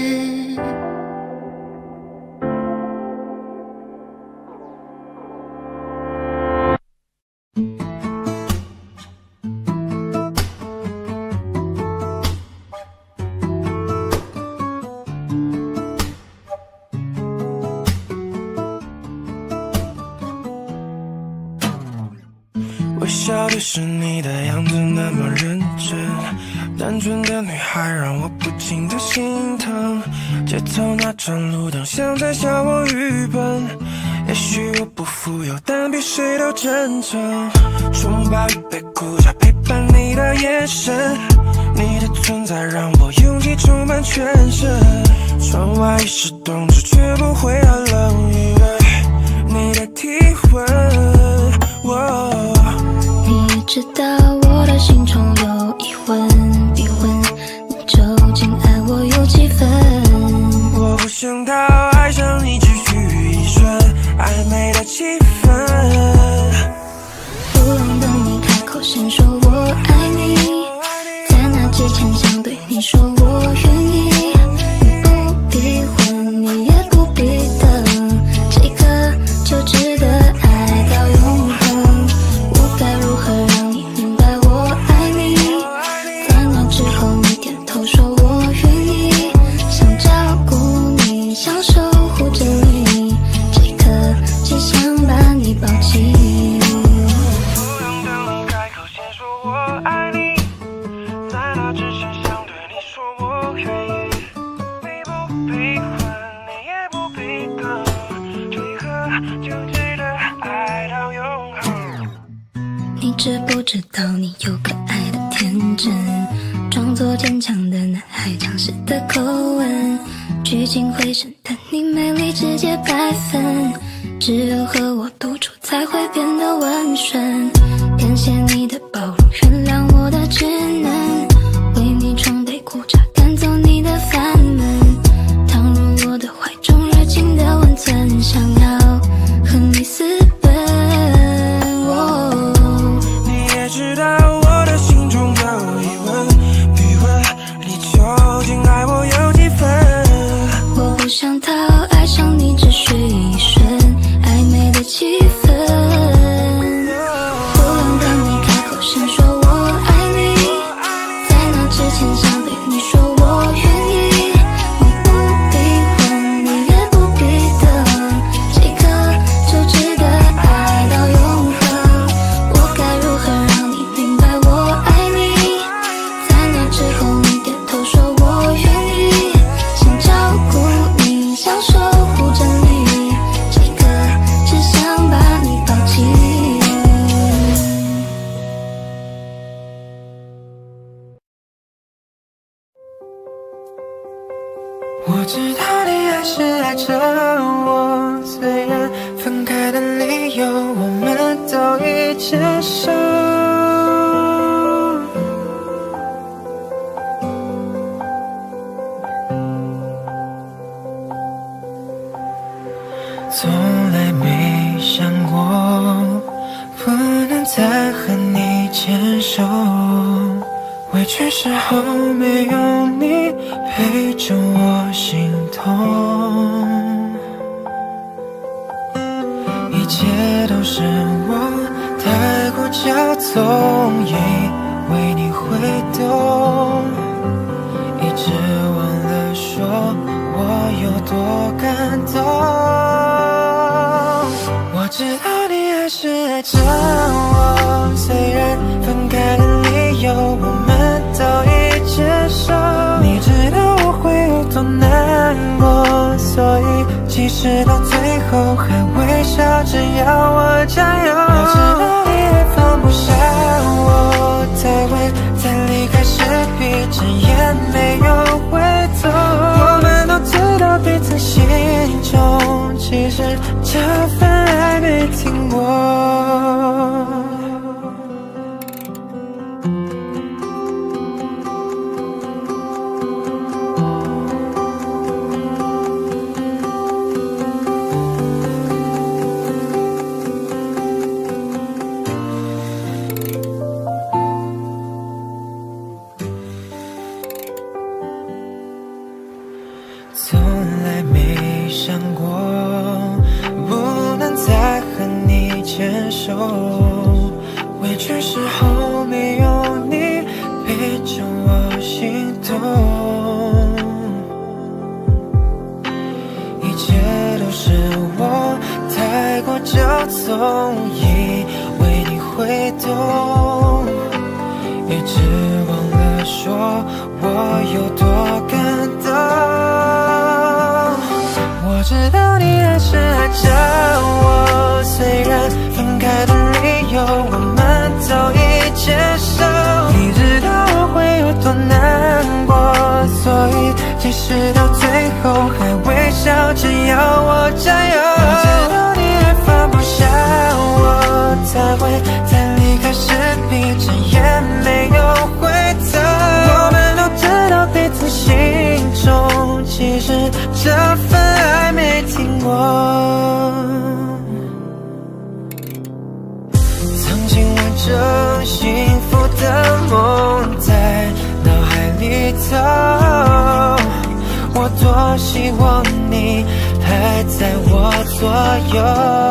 微笑的是你的样子那么认真，单纯的女孩让我不禁的心疼。街头那盏路灯像在笑我愚笨，也许我不富有，但比谁都真诚。拥抱一杯苦茶，陪伴你的眼神，你的存在让我勇气充满全身。窗外已是冬至，却不会寒冷，因为你的体温。哦你知道我的心中有疑问，逼问你究竟爱我有几分？ 我不想讨爱上你，只需一瞬暧昧的气氛。 不用等你开口先说我爱你，在那之前想对你说我愿意。你不必问，你也不必等，这个就值得爱到永恒。我该如何让你明白我爱你？在那之后你点头说我愿意，想照顾你，想守护着你，这刻只想把你抱紧。 不用等你开口先说我爱你，在那之前想对你说我愿意。你不必问，你也不必等，这一刻就值得爱到永恒。 你知不知道你有个爱的天真，装作坚强的男孩强势的口吻，聚精会神的你美丽直接百分，只有和我独处才会变得温顺。感谢你的包容，原谅我的稚嫩，为你冲杯苦茶，赶走你的烦闷，躺入我的怀中，热情的温存，想要和你私奔。哦你也知道我的心中有疑问，逼问你究竟爱我有几分？ 我不想讨爱上你，只需一瞬暧昧的气氛。不用等你开口先说我爱你，在那之前想对你说我愿意。你不必问，你也不必等，这刻就值得爱到永恒。我该如何让你明白我爱你？在那之后你点头说我愿意，想照顾你，想守护着你，这个只想把你抱紧。 我知道你还是爱着我，虽然分开的理由我们都已接受。从来没想过不能再和你牵手，委屈时候没有你陪着我心痛，一切都是我太过骄纵，以为你会懂，一直忘了说我有多感动。我知道你还是爱着我，虽然分开的理由我们都已接受。你知道我会有多难过，所以即使到最后还微笑着要我加油。我知道你还放不下我，才会在离开时闭着眼没有回头。我们都知道彼此心中其实这份爱没停过。 受，委屈时候没有你陪着我心动，一切都是我太过骄纵，以为你会懂，一直忘了说我有多感动。我知道你还是爱着我，虽然分开的理由我们都已接受。你知道我会有多难过，所以即使到最后还微笑，只要我加油。我知道你还放不下我，才会在离开时闭着眼没有回头。我们都知道彼此心中其实这份爱没停过，曾经完整幸福的梦在脑海里头，我多希望你还在我左右。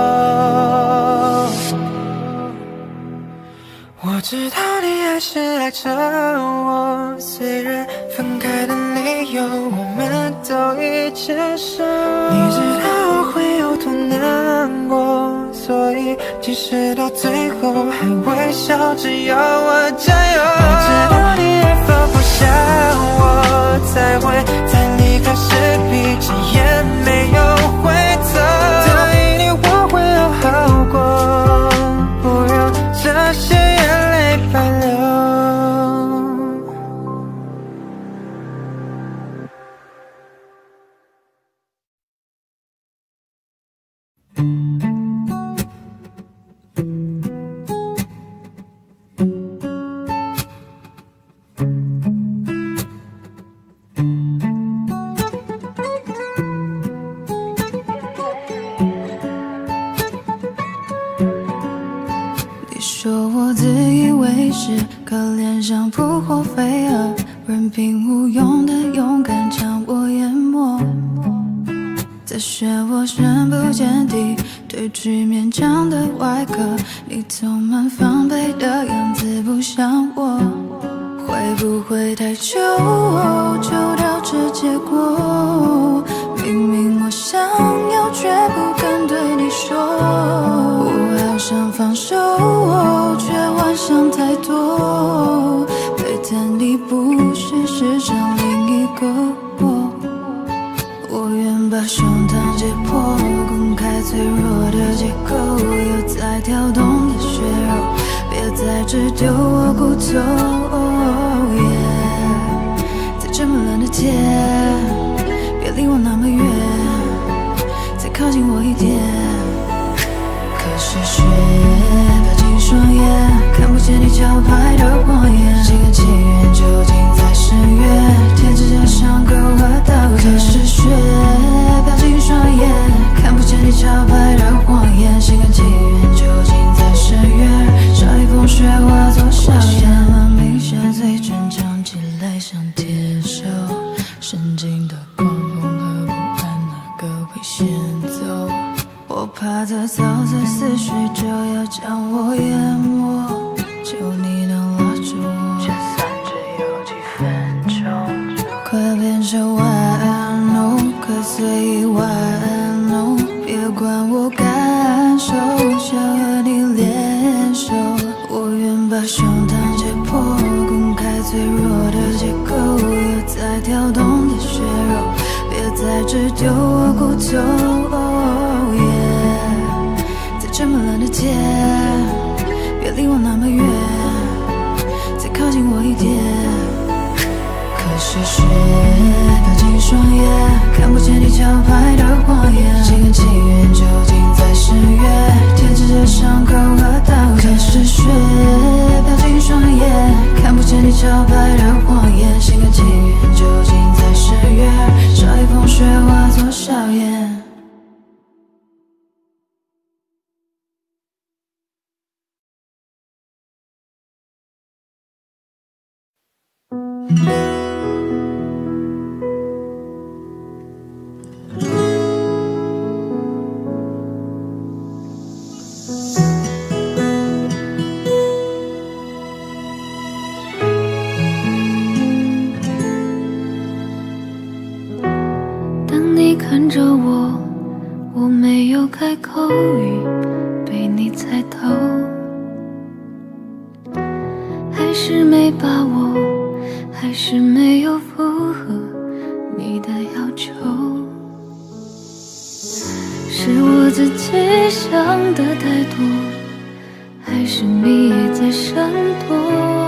我知道你还是爱着我，虽然分开的理由我们都已接受。你知道我会有多难过，所以即使到最后还微笑，只要我加油。我知道你还放不下我，才会在离开时闭着眼没有回头。答应你我会好好过，不让这些眼泪白流。 你说我自以为是，可怜像扑火飞蛾，任凭无用的勇敢将我淹没。在漩涡深不见底，对峙勉强的外壳，你总满防备的样子不像我。会不会太久就导致结果？明明我想要，却不敢对你说。我好想放手，却幻想太多。背叛你不是世上另一个我。我愿把胸膛解剖，公开脆弱的结构，有在跳动的血肉，别再只丢我骨头。Yeah, 在这么冷的天，别离我那么远，再靠近我一点。可是雪飘进双眼，看不见你招牌的谎言。心甘情愿究竟在十月，贴指甲伤口和道歉。可是雪飘进双眼，看不见你招牌的谎言。心甘情愿究竟在十月，少一风雪化作笑颜。明显嘴唇讲起来像铁手，神经的狂风和不安哪个会先走？我怕这草色似水就要将我淹没，求你能拉住我，这算只有几分钟，快变成晚安，可随意晚安，别管我感受，想和你联手。我愿把胸膛解剖，公开脆弱的结构，有在跳动的血肉，别再只丢我骨头。Yeah, 在这么冷的天，别离我那么远，再靠近我一点。可是雪飘进双眼，看不见你招牌的谎言。心甘情愿究竟在十月，贴指甲伤口和道歉。可是雪飘进双眼，看不见你招牌的谎言。心甘情愿究竟在十月，少一风雪化作笑颜。 在口语被你猜透，还是没把握，还是没有符合你的要求，是我自己想的太多，还是你也在闪躲？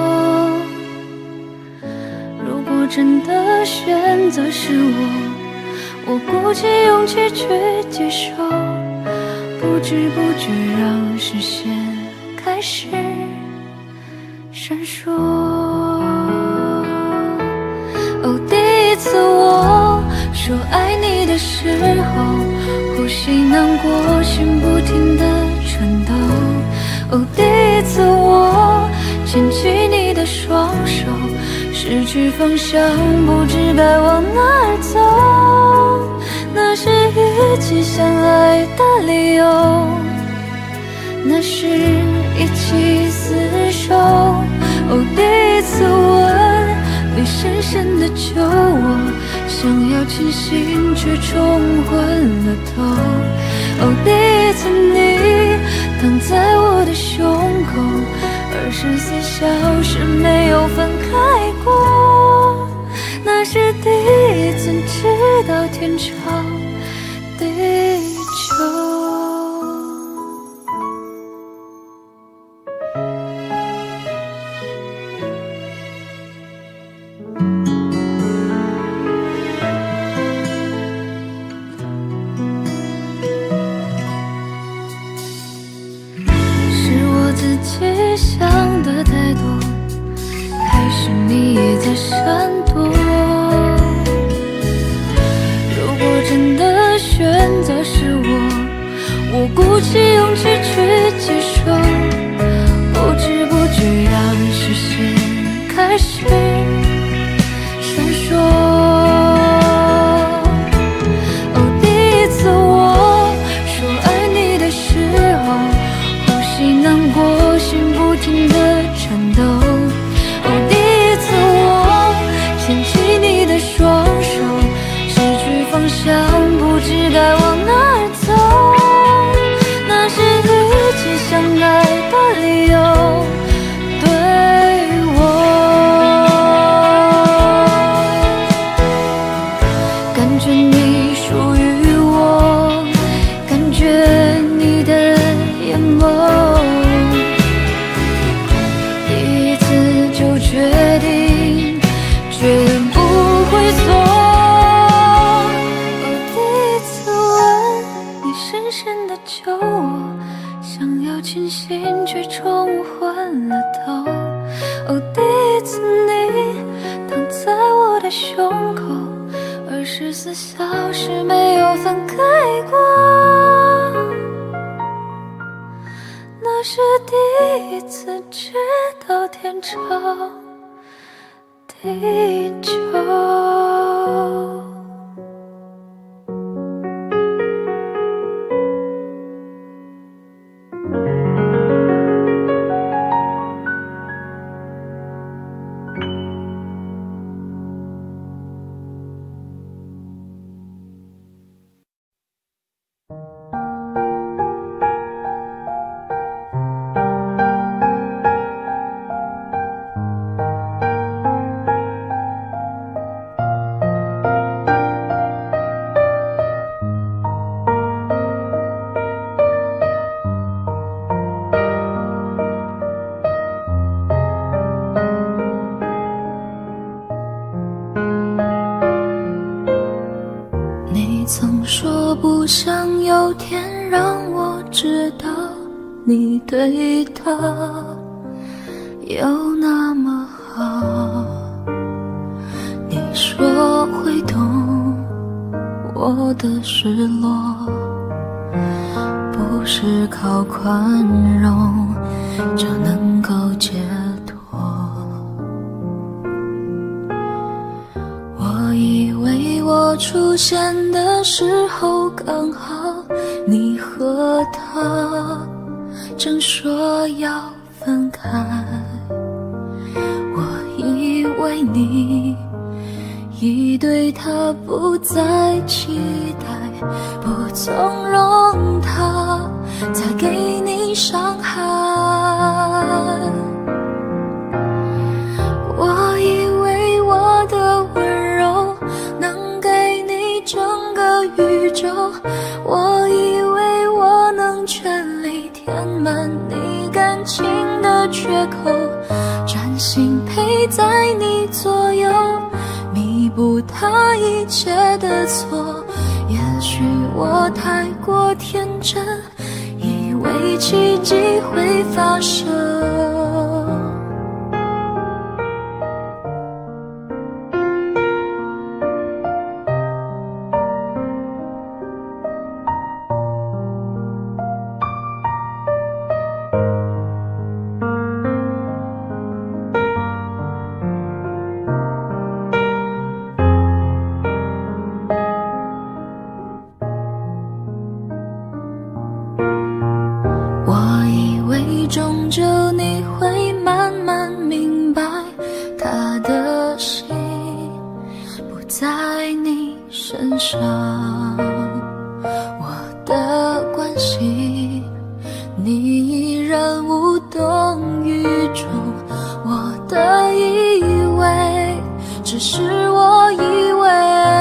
如果真的选择是我，我鼓起勇气去接受，不知不觉让视线开始闪烁。哦，第一次我说爱你的时候，呼吸难过，心不停地颤抖。哦，第一次我牵起你的双手，失去方向，不知该往哪儿走。那是一起相爱的理由，那是一起厮守。哦，第一次吻，你深深地揪我，想要清醒却冲昏了头。哦，第一次你躺在我的胸口，二十四小时没有分开过。那是第一次知道天长地久。是我自己想的太多，还是你也在闪躲？如果真的选择是我，我鼓起勇气去接受，不知不觉让视线开始闪烁。哦，第一次我说爱你的时候，呼吸难过，心不停地颤抖。哦，第一次我牵起你的双手，失去方向，不知该往哪儿走。那是一起相爱的理由，对我感觉你属于我，感觉你的眼眸，第一次就决定，绝不会错。深深地揪我，想要清醒却冲昏了头。哦，第一次你躺在我的胸口，二十四小时没有分开过。那是第一次知道天长地久。曾说不想有天让我知道你对他有那么好，你说会懂我的失落，不是靠宽容就能够解脱。我以为我出现的时候刚好你和他正说要分开，我以为你已对他不再期待， 不纵容它再给你伤害。我以为我的温柔能给你整个宇宙，我以为我能全力填满你感情的缺口，专心陪在你左右，弥补他一切的错。也许我太过天真，以为奇迹会发生。终究你会慢慢明白，他的心不在你身上，我的关心你依然无动于衷，我的以为只是我以为，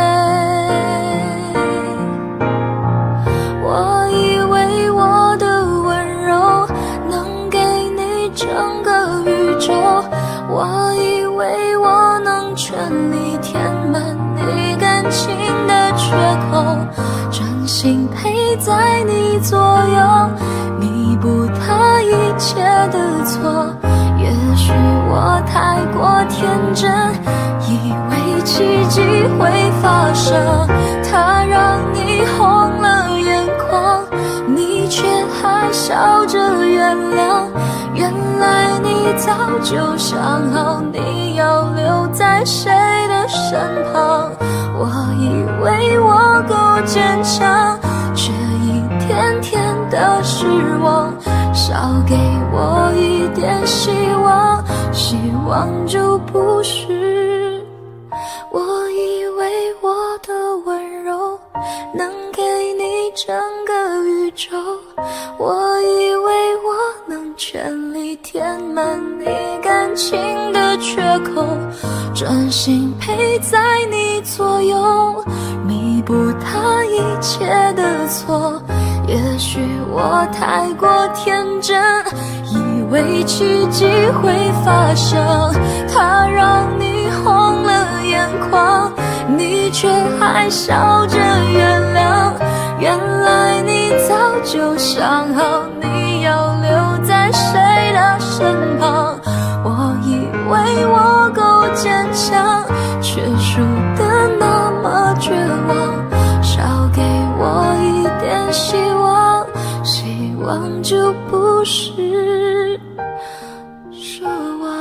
我以为我的温柔整个宇宙，我以为我能全力填满你感情的缺口，专心陪在你左右，弥补他一切的错。也许我太过天真，以为奇迹会发生，它让你红了眼眶，你却还笑着原谅。原来你早就想好你要留在谁的身旁，我以为我够坚强，却一天天的失望，少给我一点希望，希望就不是。我以为我的温柔能给你整个宇宙，我以为我能全力填满你感情的缺口，专心陪在你左右，弥补他一切的错。也许我太过天真，以为奇迹会发生，它让你红了眼眶，你却还笑着原谅。原来你早就想好你要留在谁的身旁，我以为我够坚强，却输得那么绝望，少给我一点希望，希望就不是奢望。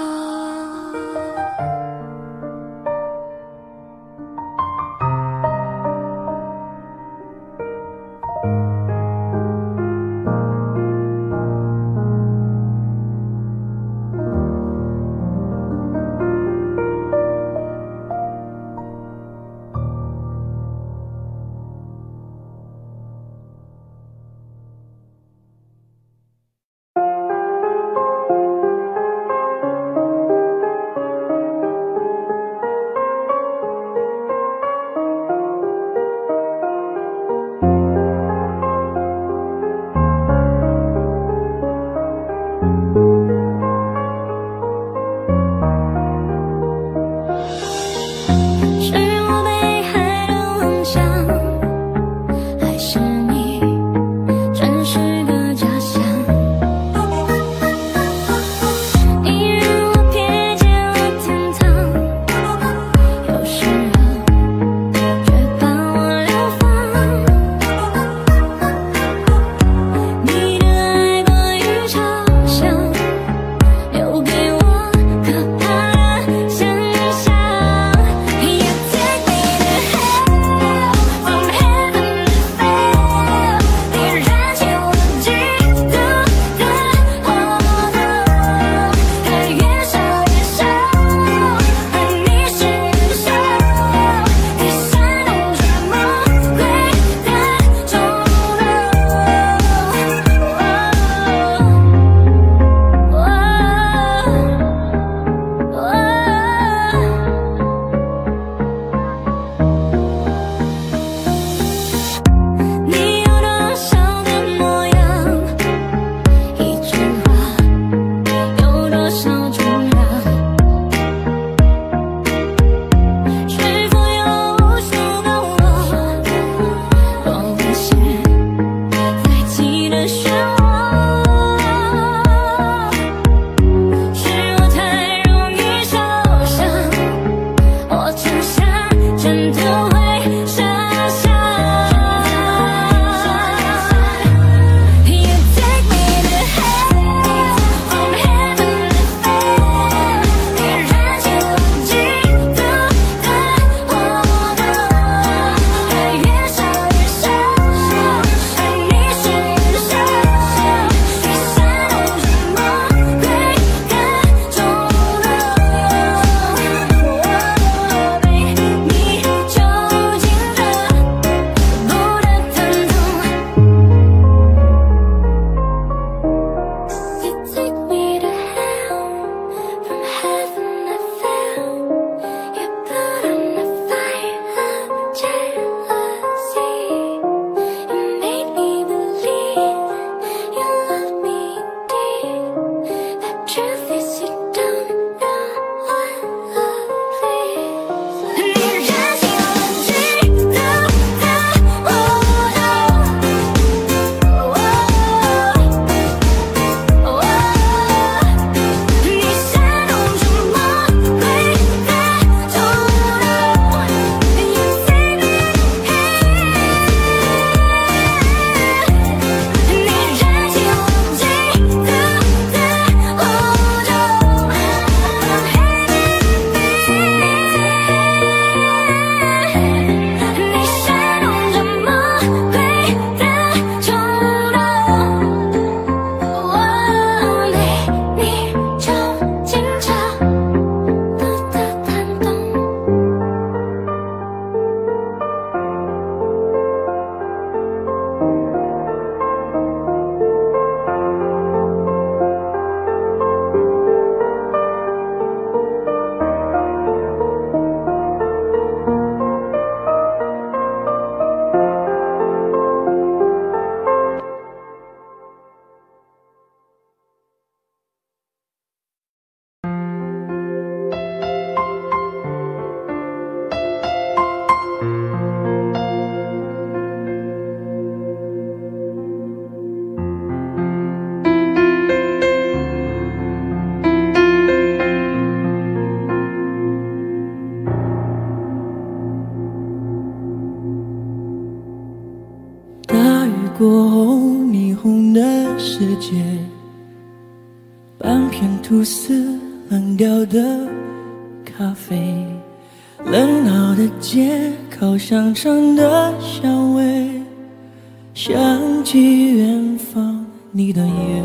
两片吐司，冷掉的咖啡，冷闹的街，烤香肠的香味，想起远方你的夜。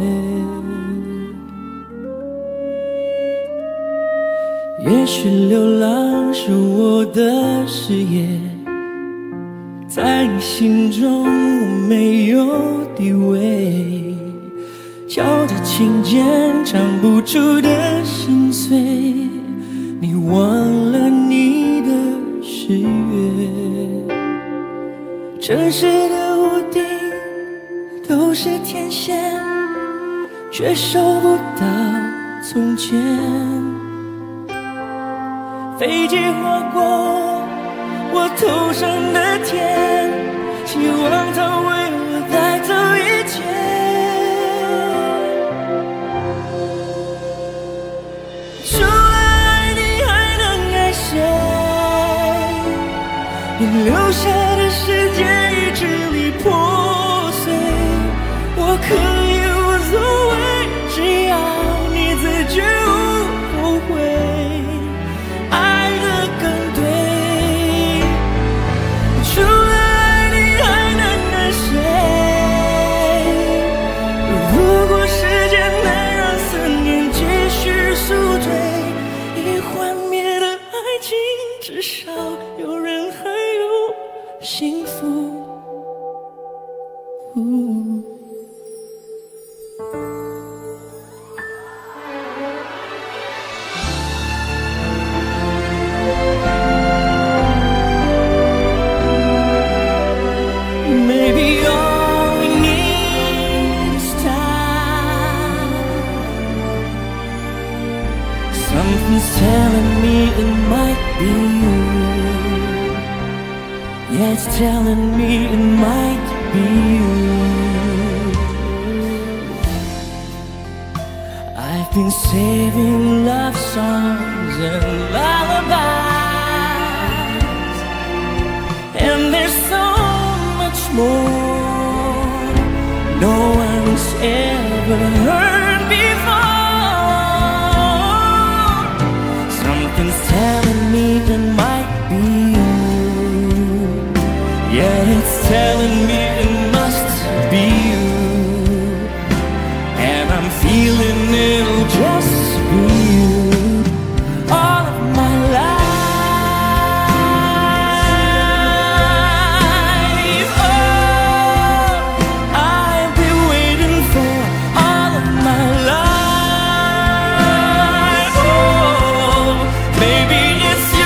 也许流浪是我的事业，在你心中我没有地位，敲着琴键唱不出的心碎，你忘了你的誓约。城市的屋顶都是天线，却收不到从前。飞机划过我头上的天，希望它为我带走一切。除了爱你还能爱谁？你留下的世界已支离破碎，我可以无所谓，只要你自觉无后悔。至少有人还有幸福。嗯 Maybe all we need is time. Something's telling me it might be you. Yeah, it's telling me it might be you. I've been saving love songs and lullabies, and there's so much more no one's ever heard before. Something's telling me it might be you. Yeah, it's telling me it must be you, and I'm feeling it'll just be you all of my life. Oh, I've been waiting for all of my life. Oh, maybe it's you.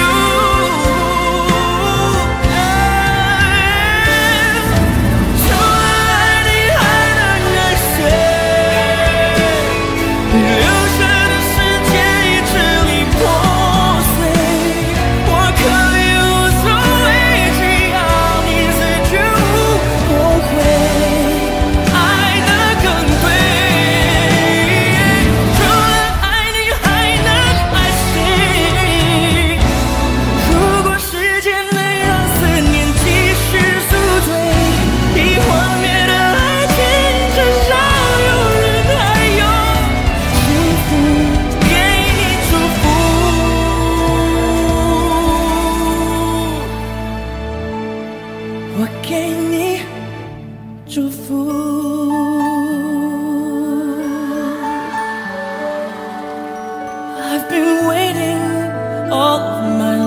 I've been waiting all of my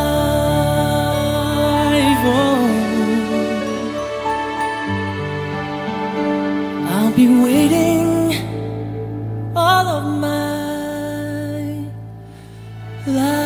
life. Oh, I'll be waiting all of my life.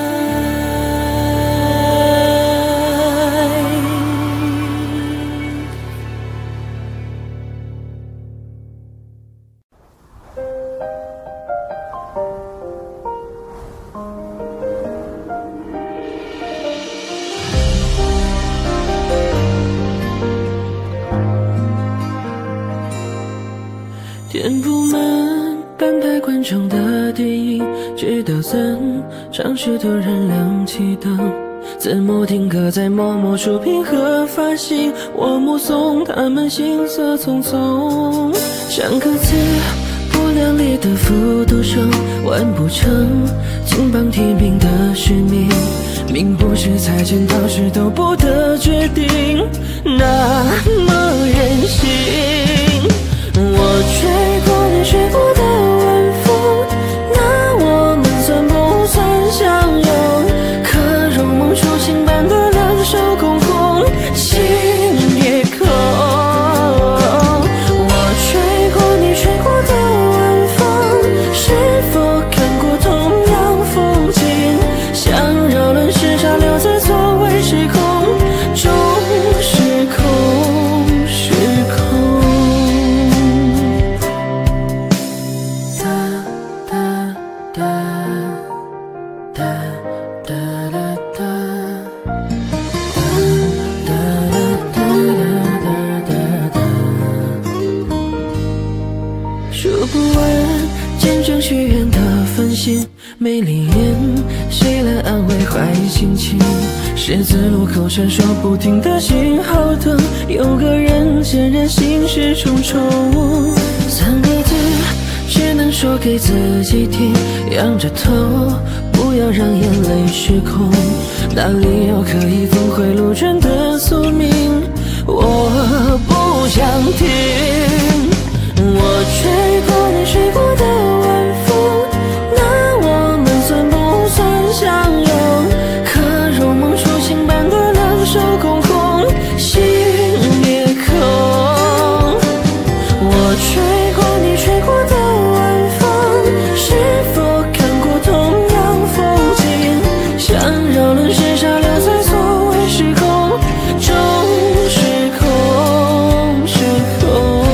填不满半排观众的电影，直到散场时突然亮起灯，字幕定格在某某触屏和发行，我目送他们行色匆匆，像歌词不亮丽的复读手完不成金榜题名的使命，命不是财前到时都不得决定，那么任性。我吹过你吹过的晚风，那我们算不算相拥？可如梦初醒般的两手空空，心也空。我吹过你吹过的晚风，是否看过同样风景？想扰乱时差留在错位时空中，时空时空。数不完见证许愿的繁星，美丽眼谁来安慰坏心情？十字路口闪烁不停的信号灯，有个人显然心事重重。三个字只能说给自己听，仰着头不要让眼泪失控，哪里有可以峰回路转的宿命？我不想听。我吹过你吹过的晚风，那我们算不算相拥？可如梦初醒般的两手空空，心也空。我吹过你吹过的晚风，是否看过同样风景？想扰乱时差留在错位时空中，时空时空。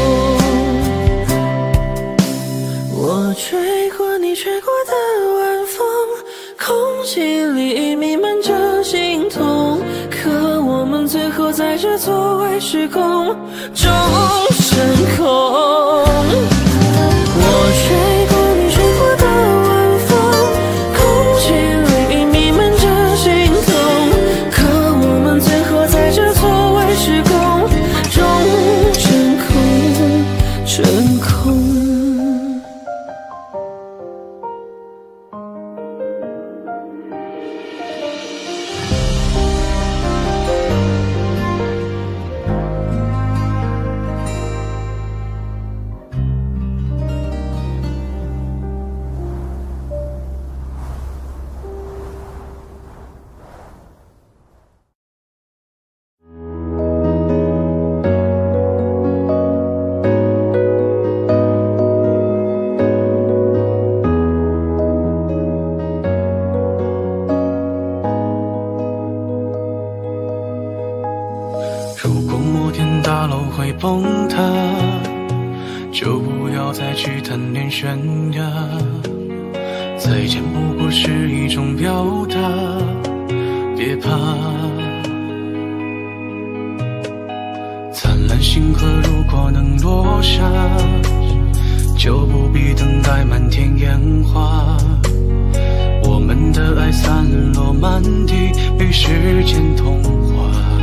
我吹过你吹过的晚风，空气里弥漫着心痛，可我们最后在这错位时空中升空。我吹过你吹过的晚风，空气里弥漫着心痛，可我们最后在这错位时空中升空升空。 如果摩天大楼会崩塌，就不要再去谈恋悬崖。再见不过是一种表达，别怕。灿烂星河如果能落下，就不必等待满天烟花。我们的爱散落满地，与时间同化。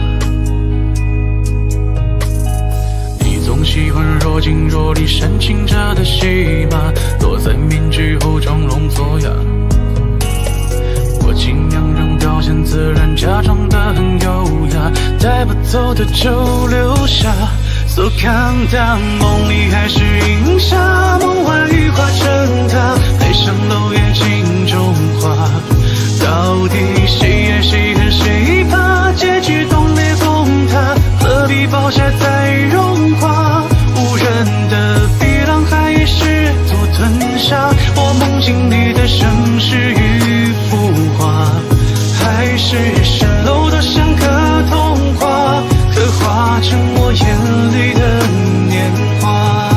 总喜欢若即若离煽情着的戏码，躲在面具后装聋作哑。我尽量让表现自然，假装得很优雅，带不走的就留下。So calm down， 梦里还是银霞，梦幻羽化成塔，飞上楼也镜中花。到底谁爱谁恨谁怕？结局冻裂崩塌，何必爆下再融化？无人的碧浪海也试图吞下我梦境里的盛世与浮华，还是蜃楼多像个童话，刻画成我眼里的年华。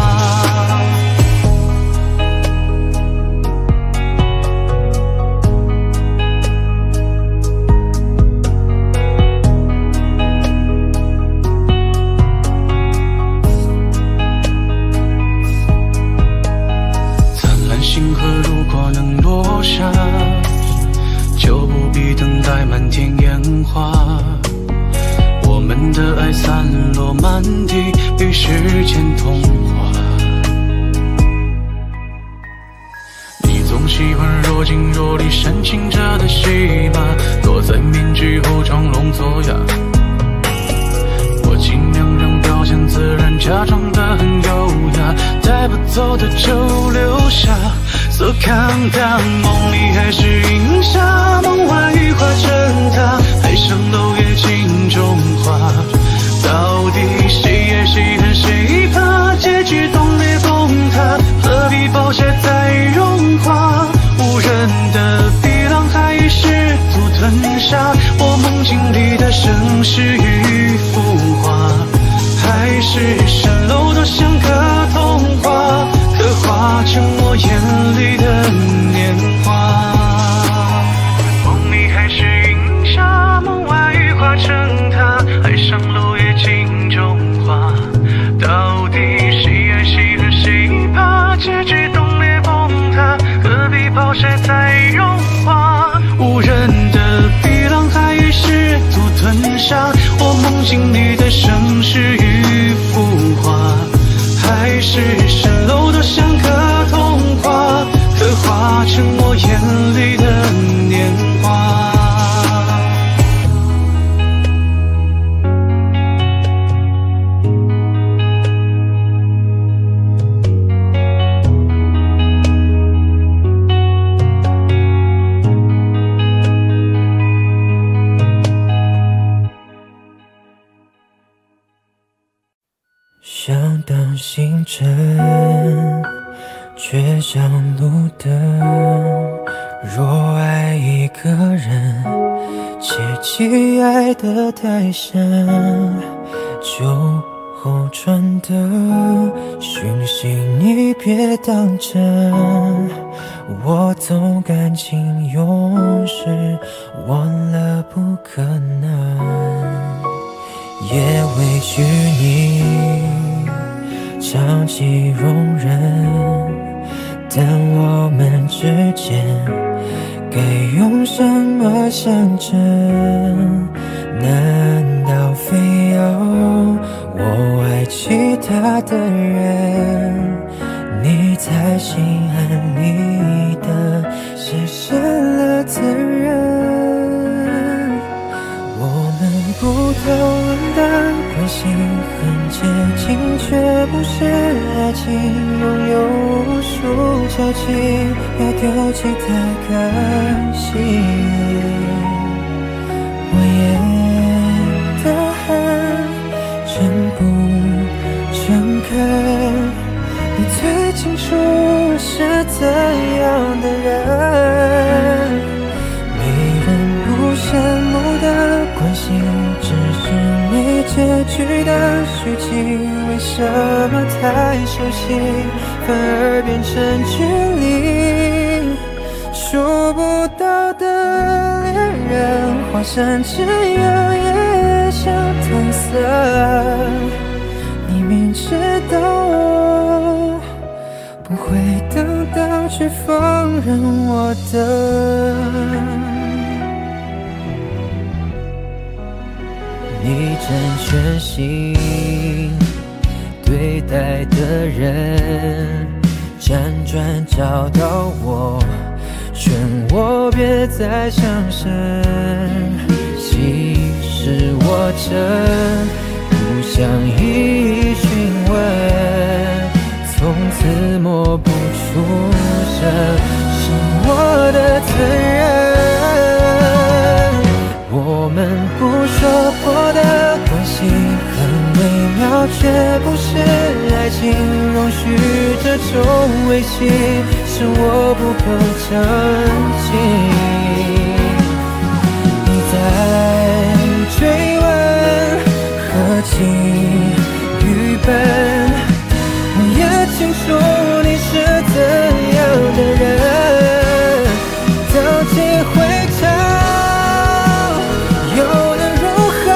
星河如果能落下，就不必等待满天烟花。我们的爱散落满地，与时间同化。你总喜欢若即若离煽情着的戏码，躲在面具后装聋作哑。我尽量让表现自然，假装得很优雅，带不走的就留下。So calm down， 梦里还是云霞，梦外雨化成她，爱上楼夜镜中花。到底谁爱谁恨谁怕？结局冻裂崩塌，何必抱歉再融化？无人的碧浪海已试图吞下我梦境里的盛世与浮华，海市蜃楼多像个童话，刻画成我眼里的年华。梦里还是云霞，梦外雨化成她，爱上楼夜镜中花。到底谁爱谁恨谁怕？结局冻裂崩塌，何必抛晒再融化？无人的碧浪海已试图吞下我梦境里的盛世与浮华，海市蜃楼多像个童话，刻画成我眼里的年华。 想当星辰，却像路灯。若爱一个人，切忌爱得太深，酒后传的讯息你别当真。我懂感情用事，忘了不可能，也委屈你长期容忍，但我们之间该用什么相证？难道非要我爱其他的人，你才心安理得卸下了责任？我们不讨论的关系很接近，却不是爱情，拥有无数交集，要丢弃太可惜。我也的很真不诚恳，你最清楚我是怎样的人。没人不羡慕的关系，只是没结局的续集。为什么太熟悉，反而变成距离？触不到的恋人，化身只有夜像褪色。你明知道我不会等到，却放任我等。你真全心对待的人，辗转找到我，劝我别再伤神。其实我真不想一一询问，从此默不出声，是我的责任。我们不说破的关系很微妙，却不是爱情，容许这种维系，是我不够长情。你在追问何其愚笨，我也清楚你是怎样的人，到几回肠又能如何？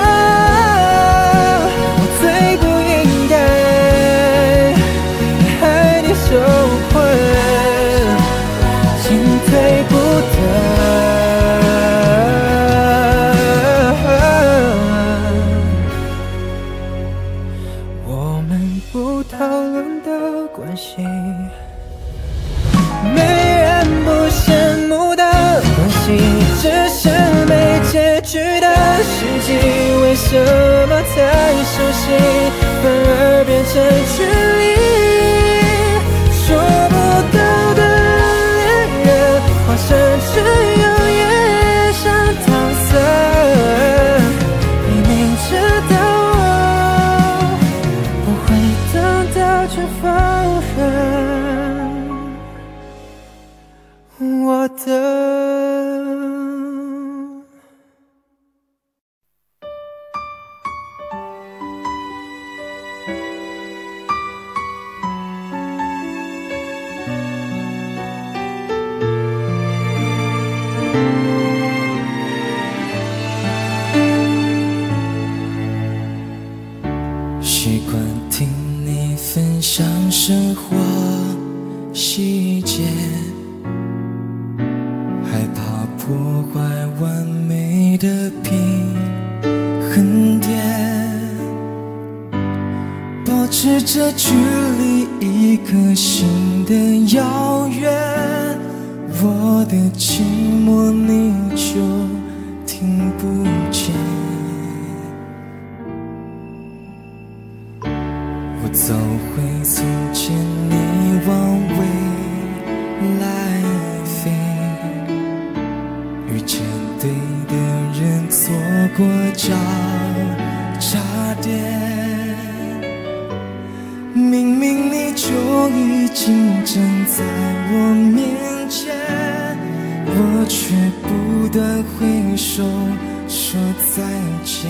我最不应该害你受困，进退不得。 什么太熟悉，反而变成距离。说不到的恋人，化身只有夜上搪塞。明明知道我不会等到，却放任我的。 习惯听你分享生活细节，害怕破坏完美的平衡点，保持着距离一颗心的遥远，我的寂寞你就听不见。我走回从前，你往未来飞，遇见对的人，错过交叉点。明明你就已经站在我面前，我却不断挥手说再见。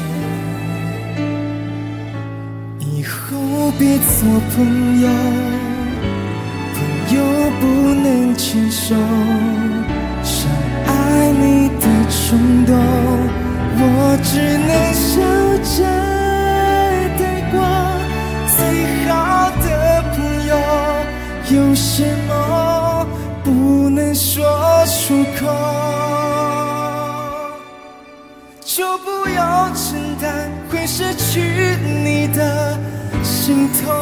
以后别做朋友，朋友不能牵手，想爱你的冲动，我只能笑着带过。最好的朋友，有些梦不能说出口，就不要承担会失去你的心痛。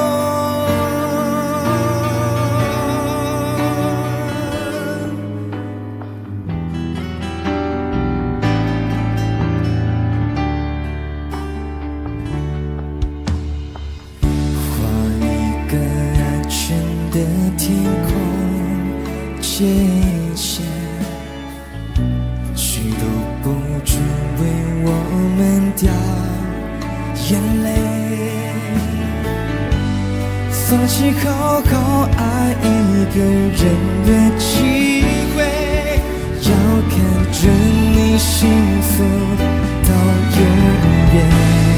画一个安全的天空界限，谁都不准为我们掉眼泪。放弃好好爱一个人的机会，要看着你幸福到永远。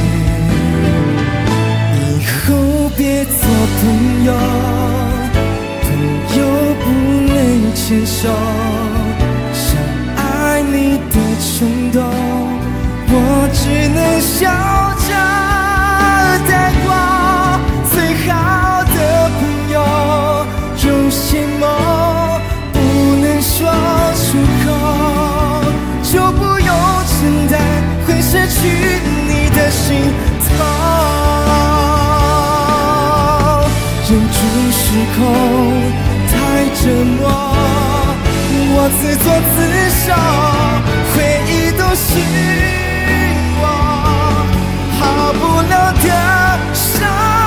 以后别做朋友，朋友不能牵手，想爱你的冲动，我只能笑着带过。最好的朋友，有些梦不能说出口，就不用承担会失去你的心痛。忍住失控太折磨，我自作自受，回忆都是我好不了的伤。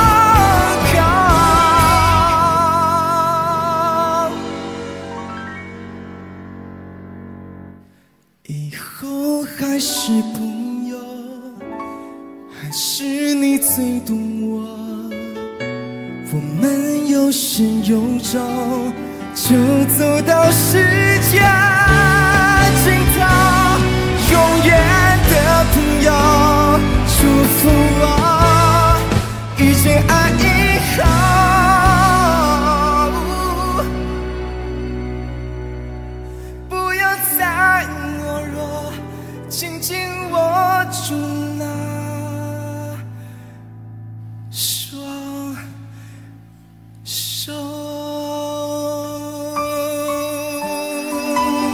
以后还是朋友，还是你最懂我。我们有始有终，就走到世界尽头。永远的朋友，祝福我遇见爱以后，不要再懦弱，紧紧握住那双手。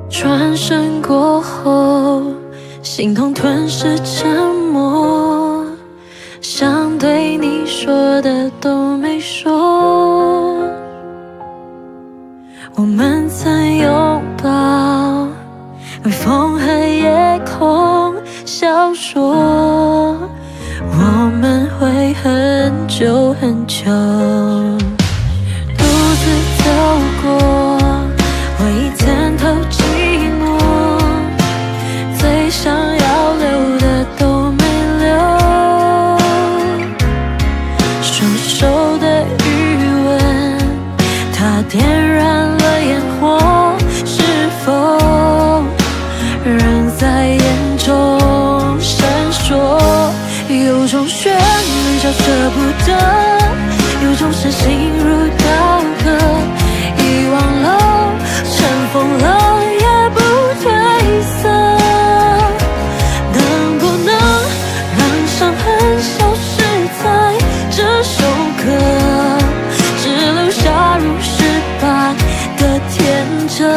转身过后，心痛吞噬沉默，想对你说的都没说。我们曾拥抱，微风和夜空小说，我们会很久很久，独自走过回忆参透寂寞，最想要留的都没留，双手的余温，它点燃了烟火，是否仍在眼中闪烁？有种旋律叫舍不得，有种深心如刀割，遗忘了，尘封了，也不褪色。能不能让伤痕消失在这首歌，只留下如诗般的天真？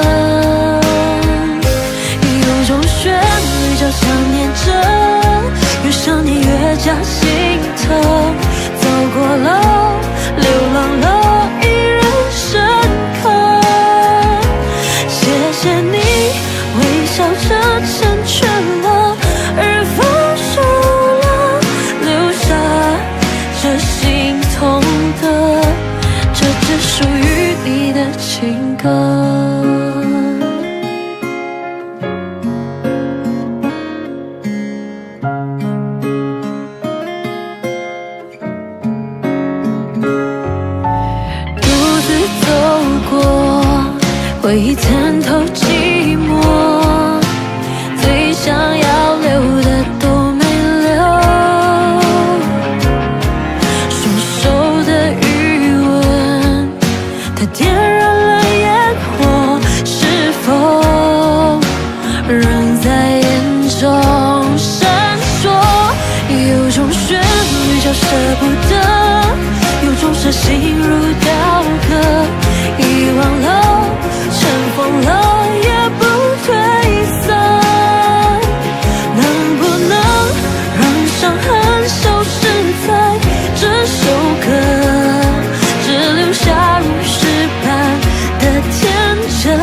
有种旋律叫想念着，越想念越加心疼。走过了，流浪了，依然深刻。谢谢你微笑着成全了，而放手了，留下这心痛的，这只属于你的情歌。回忆参透寂寞，最想要留的都没留，双手的余温，它点燃了烟火，是否仍在眼中闪烁？有种旋律叫舍不得，有种深心如刀割，遗忘了，尘封了，也不褪色。能不能让伤痕消失在这首歌，只留下如诗般的天真？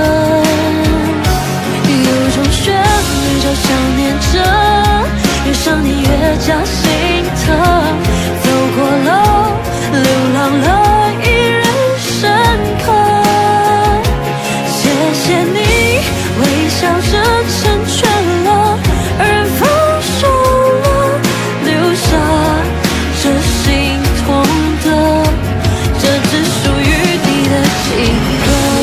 有种旋律叫想念着，越想念越加心疼。走过了，流浪了，依然深刻。谢谢你微笑着成全了，而放手了，留下这心痛的，这只属于你的情歌。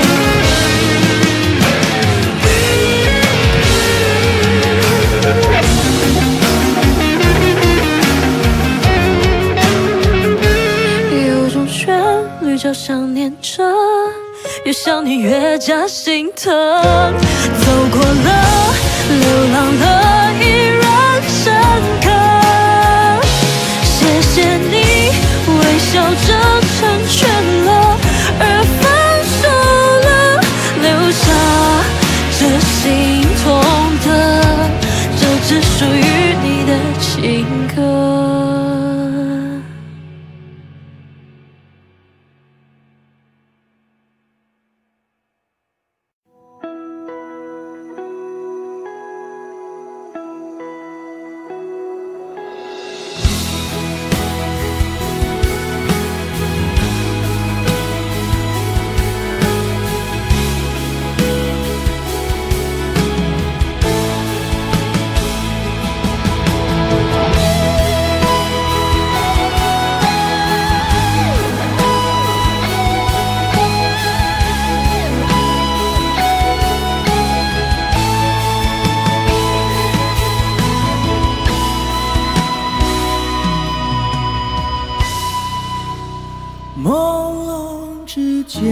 有种旋律叫想念着，越想念越加心疼。走过了，流浪了，依然深刻。谢谢你微笑着成全了，而放手了，留下这心痛的，这只属于你的情歌。 朦胧之间，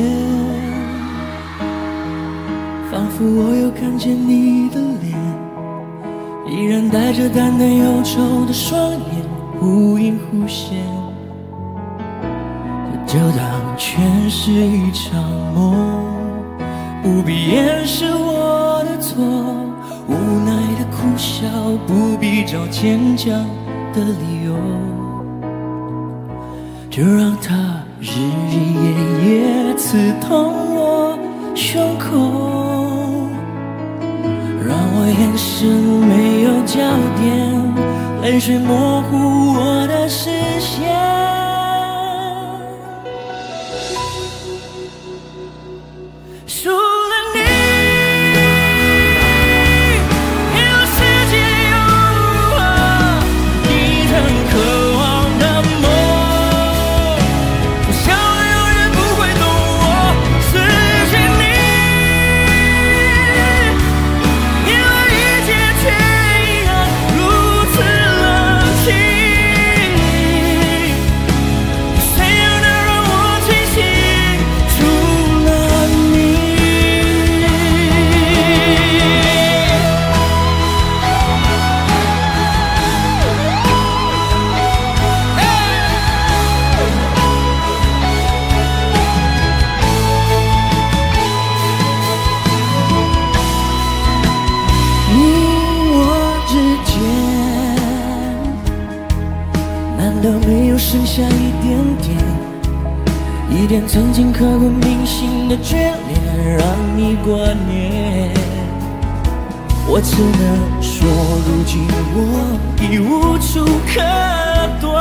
仿佛我又看见你的脸，依然带着淡淡忧愁的双眼，忽隐忽现。这就当全是一场梦， 不必掩饰我的错，无奈的苦笑，不必找坚强的理由，就让它日日夜夜刺痛我胸口，让我眼神没有焦点，泪水模糊我的视线。除了你，你的世界又如何？你曾渴望的梦，我想我永远不会懂我失去你，因为一切却依然如此冷清。谁又能让我清醒？除了你。难道没有剩下一点点，一点曾经刻骨铭心的眷恋，让你挂念？我只能说，如今我已无处可躲。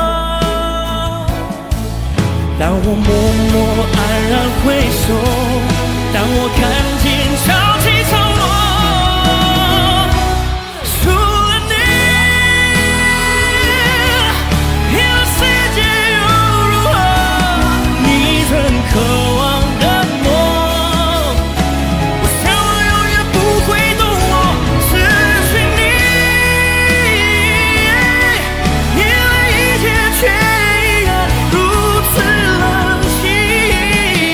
当我默默黯然回首，当我看见潮起潮落。渴望的梦，我想我永远不会懂我失去你，因为一切却依然如此冷清。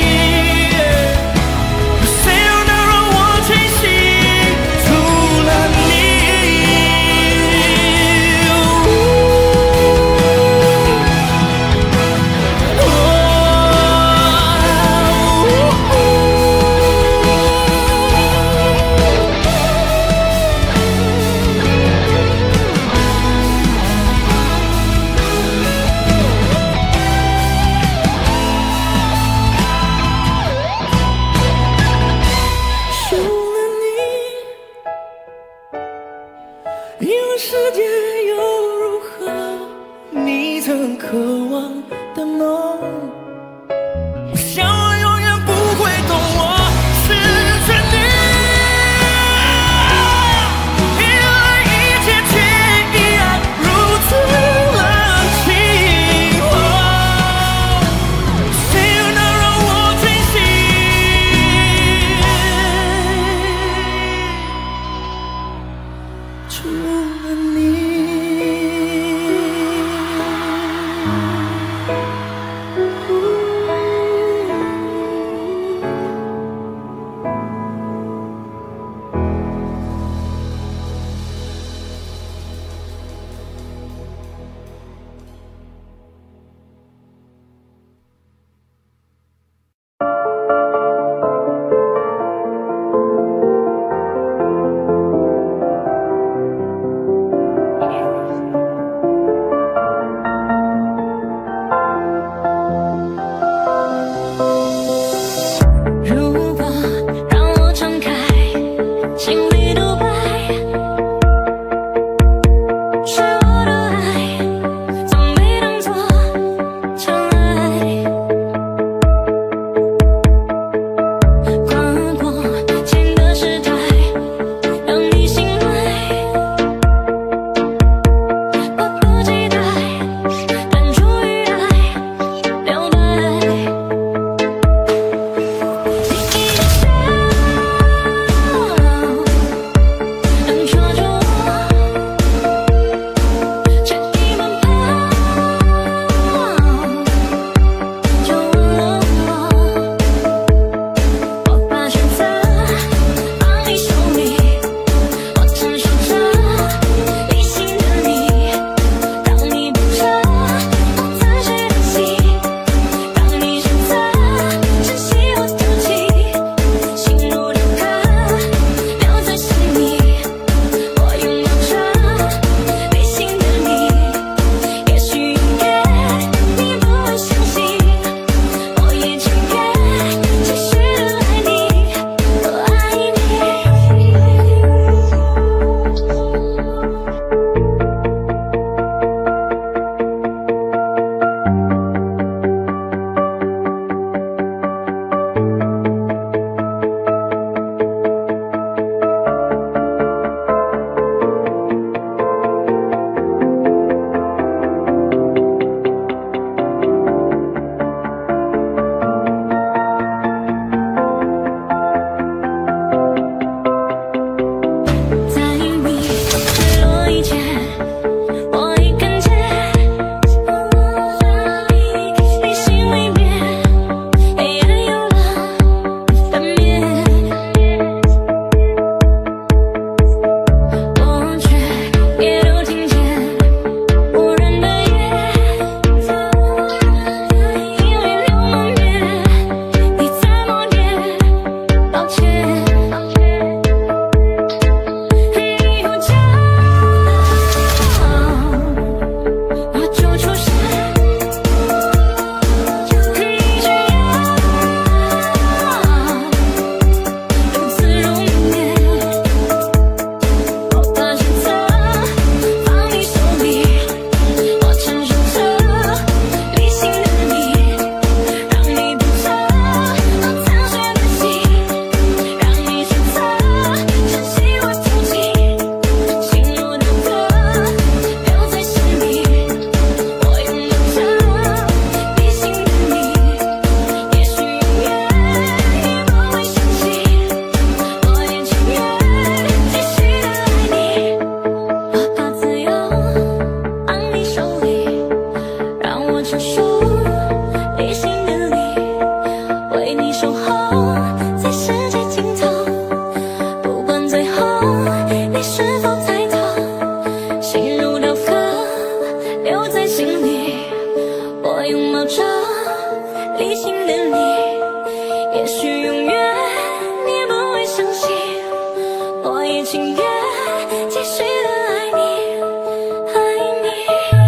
许永远你也不会相信，我也情愿继续的爱你，爱你。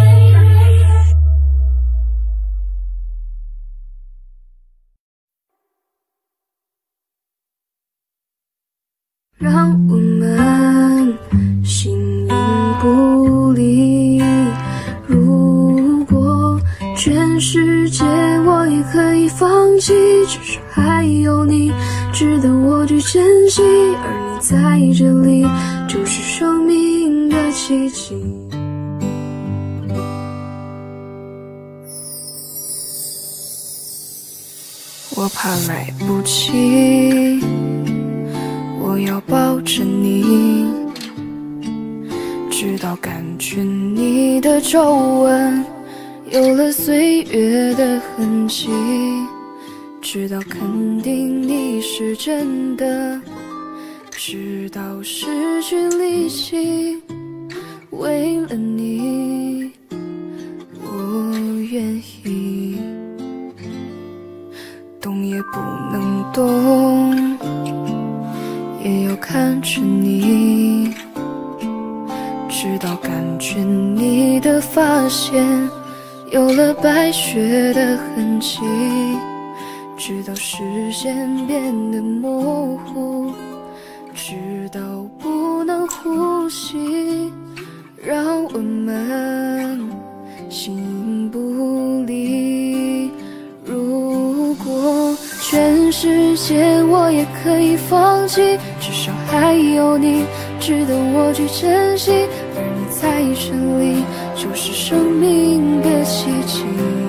让我们形影不离，如果全世界我也可以放弃，至少还有你值得我去珍惜，而你在这里就是生命的奇迹。我怕来不及，我要抱着你，直到感觉你的皱纹有了岁月的痕迹，直到肯定你是真的，直到失去力气，为了你我愿意，动也不能动，也要看着你，直到感觉你的发线有了白雪的痕迹，直到视线变得模糊，直到不能呼吸，让我们形影不离。如果全世界我也可以放弃，至少还有你值得我去珍惜，而你在这里就是生命的奇迹。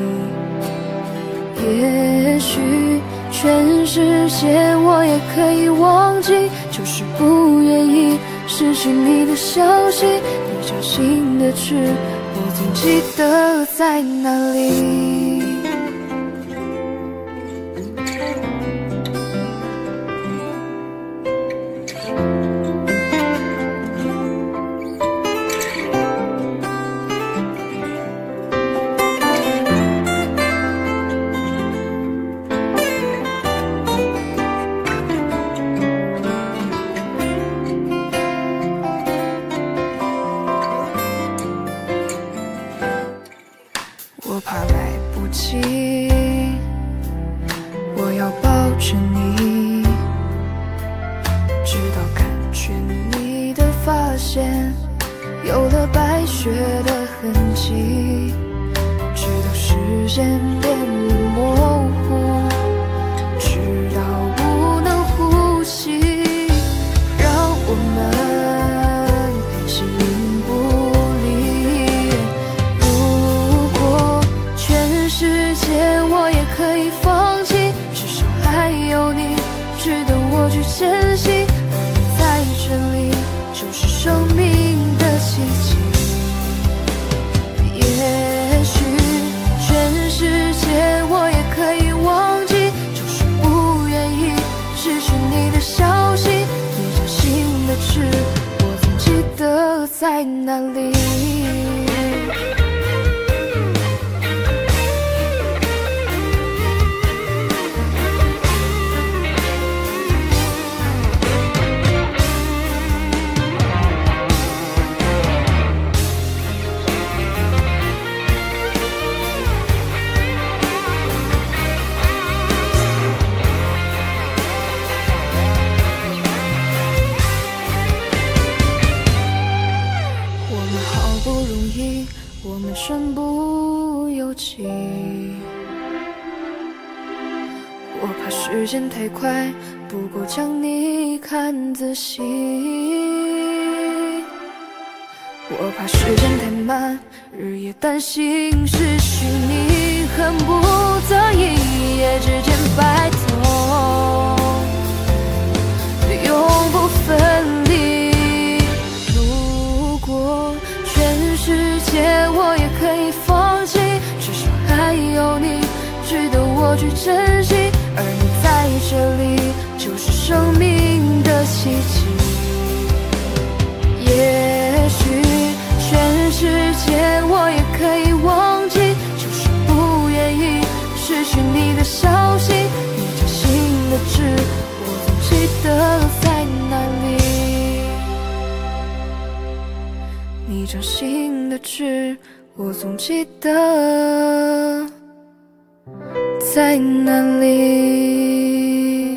也许全世界我也可以忘记，就是不愿意失去你的消息，你掌心的痣我总记得在哪里。我怕来不及，我要抱着你，直到感觉你的发线有了白雪的痕迹，直到视线变得模糊，直到不能呼吸，让我们形影不离。如果全世界我也可以放弃，至少还有你值得我去珍惜，而你在这里就是生命的奇迹。也许全世界我也可以忘记，就是不愿意失去你的消息，你掌心的痣我总记得在哪里。我们身不由己，我怕时间太快，不够将你看仔细，我怕时间太慢，日夜担心失去你，恨不得一夜之间白头，永不分离。如果全世界我也可以放弃，至少还有你值得我去珍惜，而你在这里就是生命的奇迹。也许全世界我也可以忘记，就是不愿意失去你的消息，你掌心的痣得在哪里？你掌心的痣，我总记得在哪里？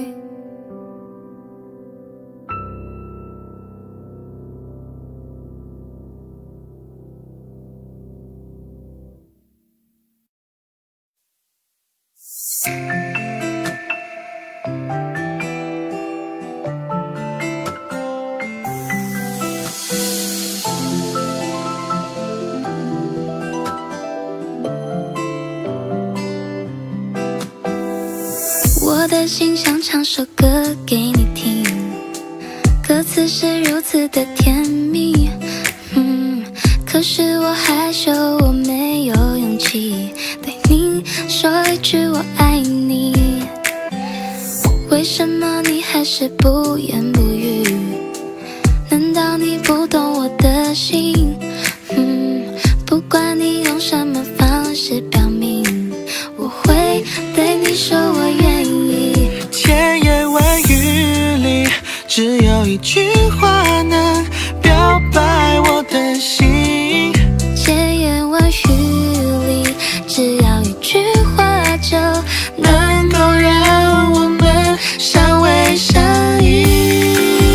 我的心想唱首歌给你听，歌词是如此的甜蜜，嗯，可是我害羞，我没有勇气对你说一句我爱你。为什么你还是不言不语？难道你不懂我的心？嗯，不管你用什么方式表明，我会对你说我愿意。 千言万语里，只有一句话能表白我的心。 千言万语里，只要一句话就能够让我们相偎相依。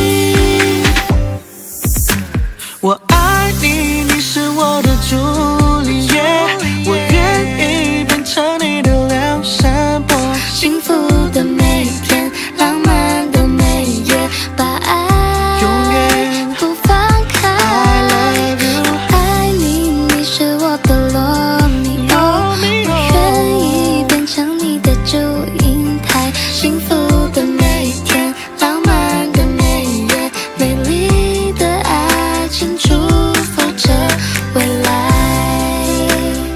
我爱你，你是我的朱丽叶，我愿意变成你的梁山伯。 幸福的每天，浪漫的每夜，把爱永远不放开。 I love you， 我爱你，你是我的罗密欧，我愿意变成你的祝英台。幸福的每天，浪漫的每夜，美丽的爱情祝福着未来。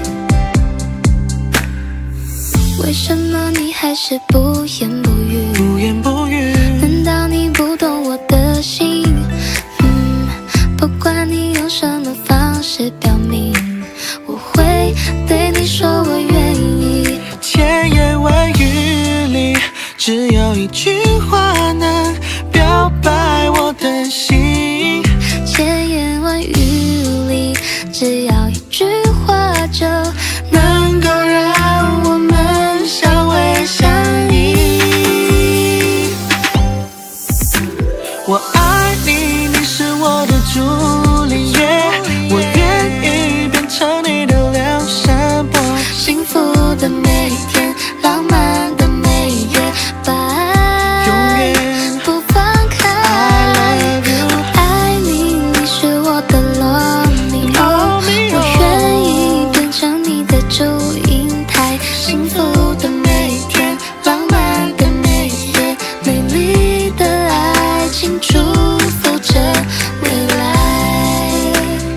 为什么你还是不言不语？ 不言不语， 难道你不懂我的心？嗯，不管你用什么方式表明，我会对你说我愿意。 千言万语里，只有一句话能表白我的心。 千言万语里，只要一句话就能够让我们相偎相依。 我爱你，你是我的朱丽叶，我愿意变成你的梁山伯。 幸福的每天，浪漫的每夜，把爱永远不放开。 I love you， 我爱你，你是我的罗密欧，我愿意变成你的祝英台。幸福的每天，浪漫的每夜，美丽的爱情祝福着未来。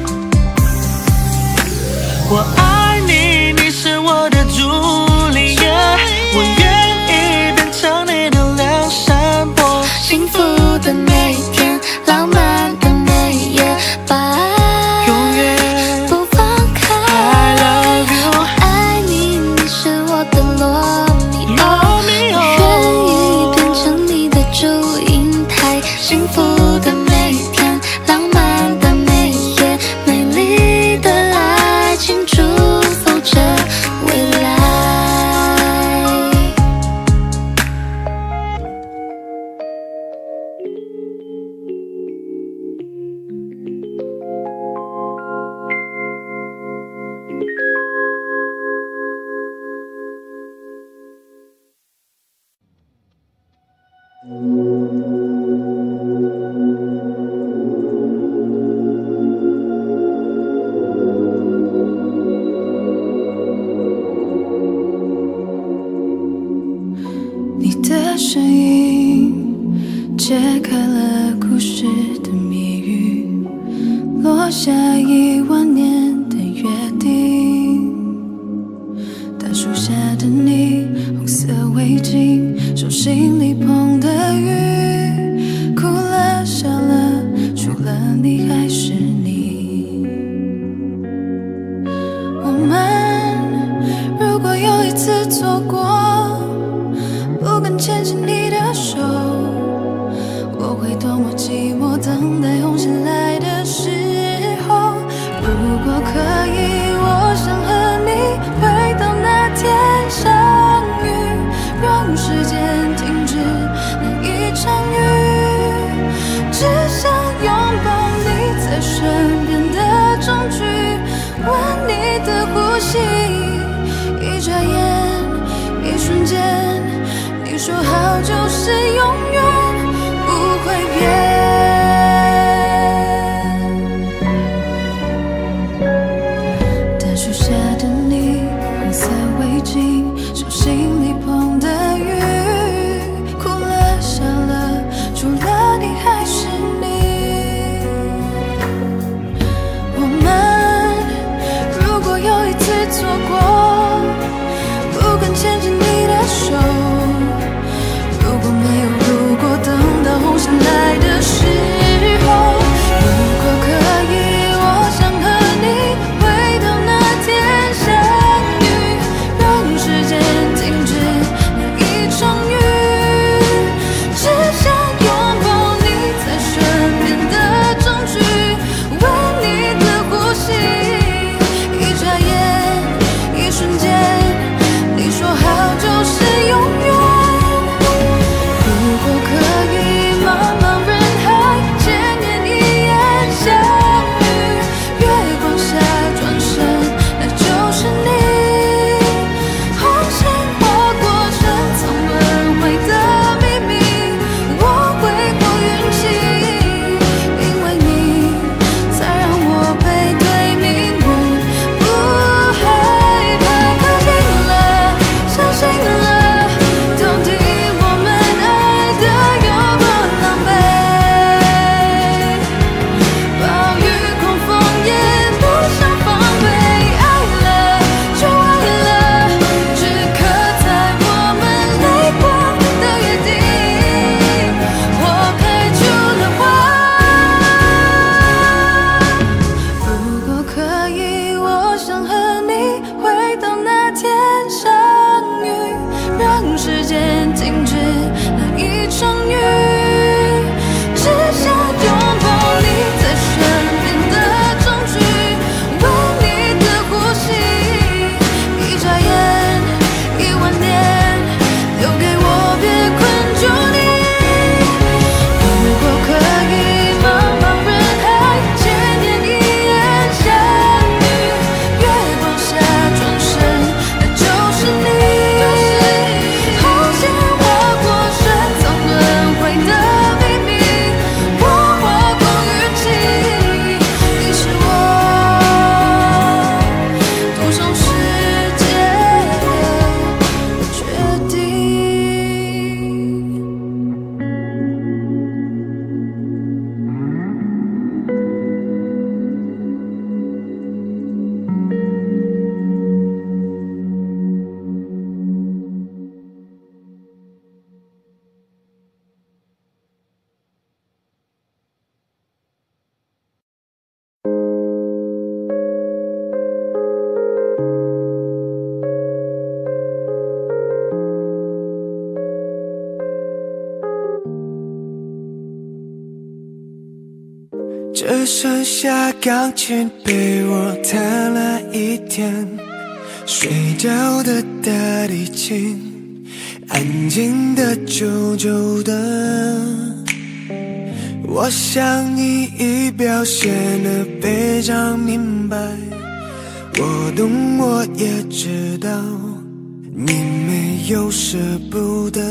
我爱你，你是我的朱丽叶，我愿意变成你的梁山伯。 幸福的每天，浪漫的每夜，把爱永远不放开。 I love you， 我爱你，你是我的罗密欧， 罗密欧我愿意变成你的祝英台。幸福的每天，浪漫的每夜，美丽的爱情祝福着未来。 你的声音揭开了故事的谜语，落下一万年的约定。大树下的你，红色围巾，手心里捧的雨，哭了笑了，除了你还是你。我们如果有一次错过，不敢牵起你的手， 就是永远不会变。大树下的你，红色围巾，手心里捧的雨，哭了笑了，除了你还是你。我们如果有一次错过，不肯牵着你的手，如果没有如果，等到红线来的时候，如果可以，我想和你回到那天相遇，让时间停止那一场雨，只想拥抱你在身边的证据，吻你的呼吸，一眨眼一瞬间，你说好就是永远。如果可以，茫茫人海，千年一眼相遇，月光下转身，那就是你。红线划过深藏轮回的秘密，我会过运气，因为你才让我背对命运不害怕。靠近了，相信了，到底我们爱的有多狼狈？暴雨狂风也不想防备，爱了就爱了，只刻在我们泪光的约定。我开出了花，如果可以，我想和你回到那天相遇，让时间停止那一场雨，只想拥抱你在身边的证据，吻你的呼吸，一眨眼一万年，留给我别困住你。如果可以，茫茫人海，千年一眼相遇，月光下转身，那就是你。红线划过深藏轮回的秘密，我划过运气，你是我赌上世界的决定。 只剩下钢琴被我弹了一天，睡觉的大提琴，安静的久久的。我想你已表现得非常明白，我懂我也知道，你没有舍不得。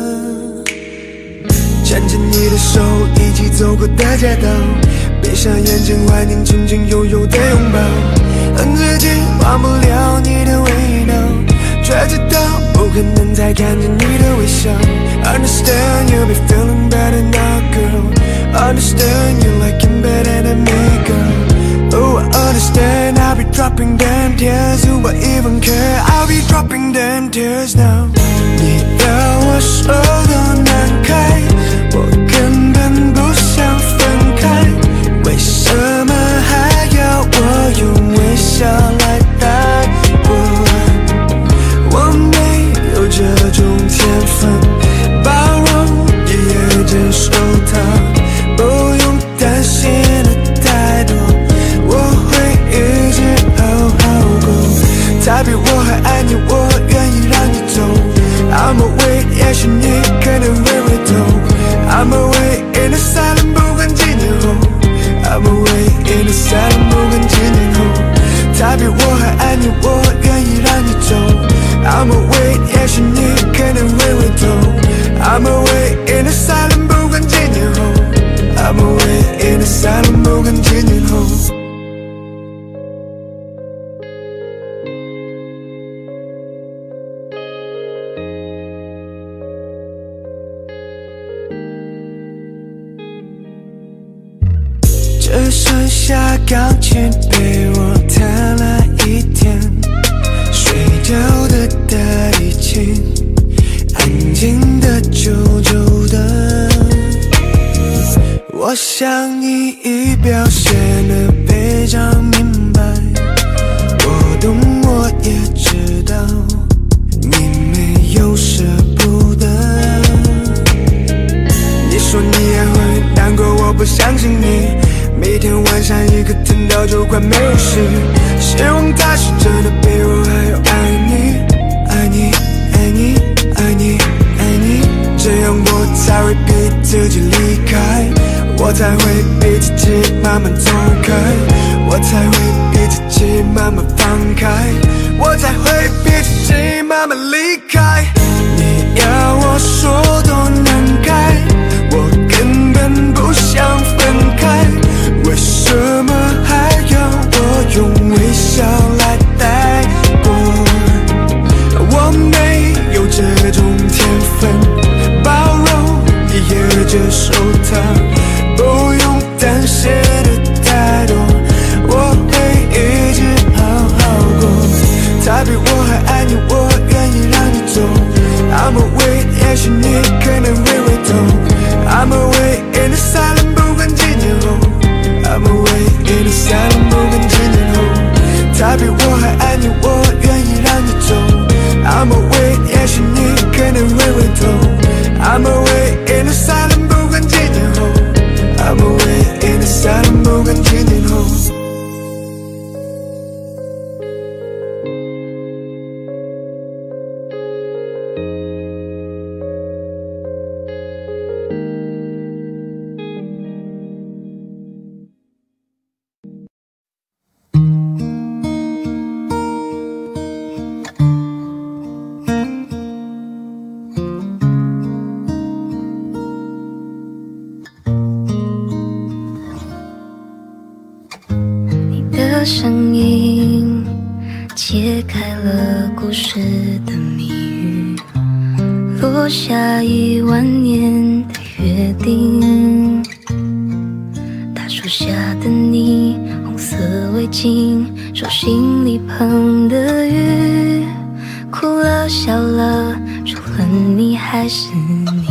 牵着你的手，一起走过的街道，闭上眼睛怀念曾经拥有的拥抱，恨自己忘不了你的味道，却知道不可能再看见你的微笑。Understand you'll be feeling better now, girl. Understand you like him better than me, girl. Oh, I understand I'll be dropping them tears. Do I even care? I'll be dropping them tears now. 你要我手都难开，我根本不想分开，为什么还要我用微笑来待我？我没有这种天分，包容也也接受它，不用担心的太多，我会一直好好过。他比我还爱你，我愿意让你走。 只剩下钢琴陪我弹了一天，睡觉的大提琴，安静的久久的。我想你已表现得非常明白，我懂我也知道你没有舍不得。你说你也会难过，我不相信你，每天晚上一个疼到就快没有事，希望他是真的比我还要爱你，爱你，爱你，爱你，爱你，这样我才会逼自己离开，我才会逼自己慢慢走开，我才会逼自己慢慢放开，我才会逼自己慢慢离开。你要我说多难开，我根本不想分开，为什么还要我用微笑来带过？我没有这种天分，包容也接受它，不用担心的太多，我会一直好好过。他比我还爱你，我愿意让你走。I'm away， 也许你可能会回头。I'm away in the silent， 不管几年后。I'm away in the silent， 不管几年后。他比我还爱你，我愿意让你走。I'm away， 也许你可能会回头。I'm away in the silent， 不管几年后。I'm away in the silent， 不管几年后。 声音揭开了故事的谜语，落下一万年的约定。大树下的你，红色围巾，手心里捧的雨，哭了笑了，除了你还是你。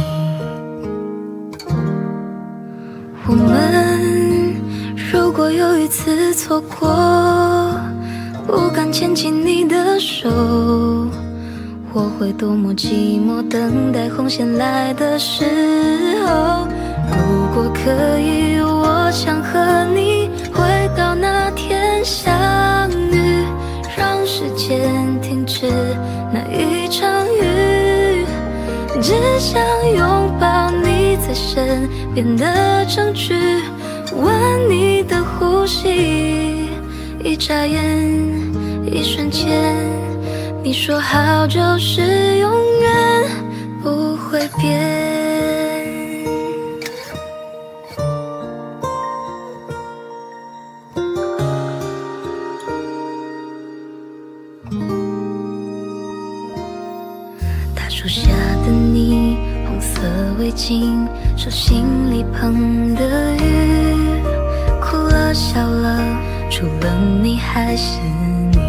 我们如果有一次错过，不敢牵起你的手，我会多么寂寞，等待红线来的时候。如果可以，我想和你回到那天相遇，让时间停止那一场雨，只想拥抱你在身边的证据，闻你的呼吸，一眨眼，一瞬间，你说好就是永远不会变。大树下的你，红色围巾，手心里捧的雨，哭了笑了，除了你还是你。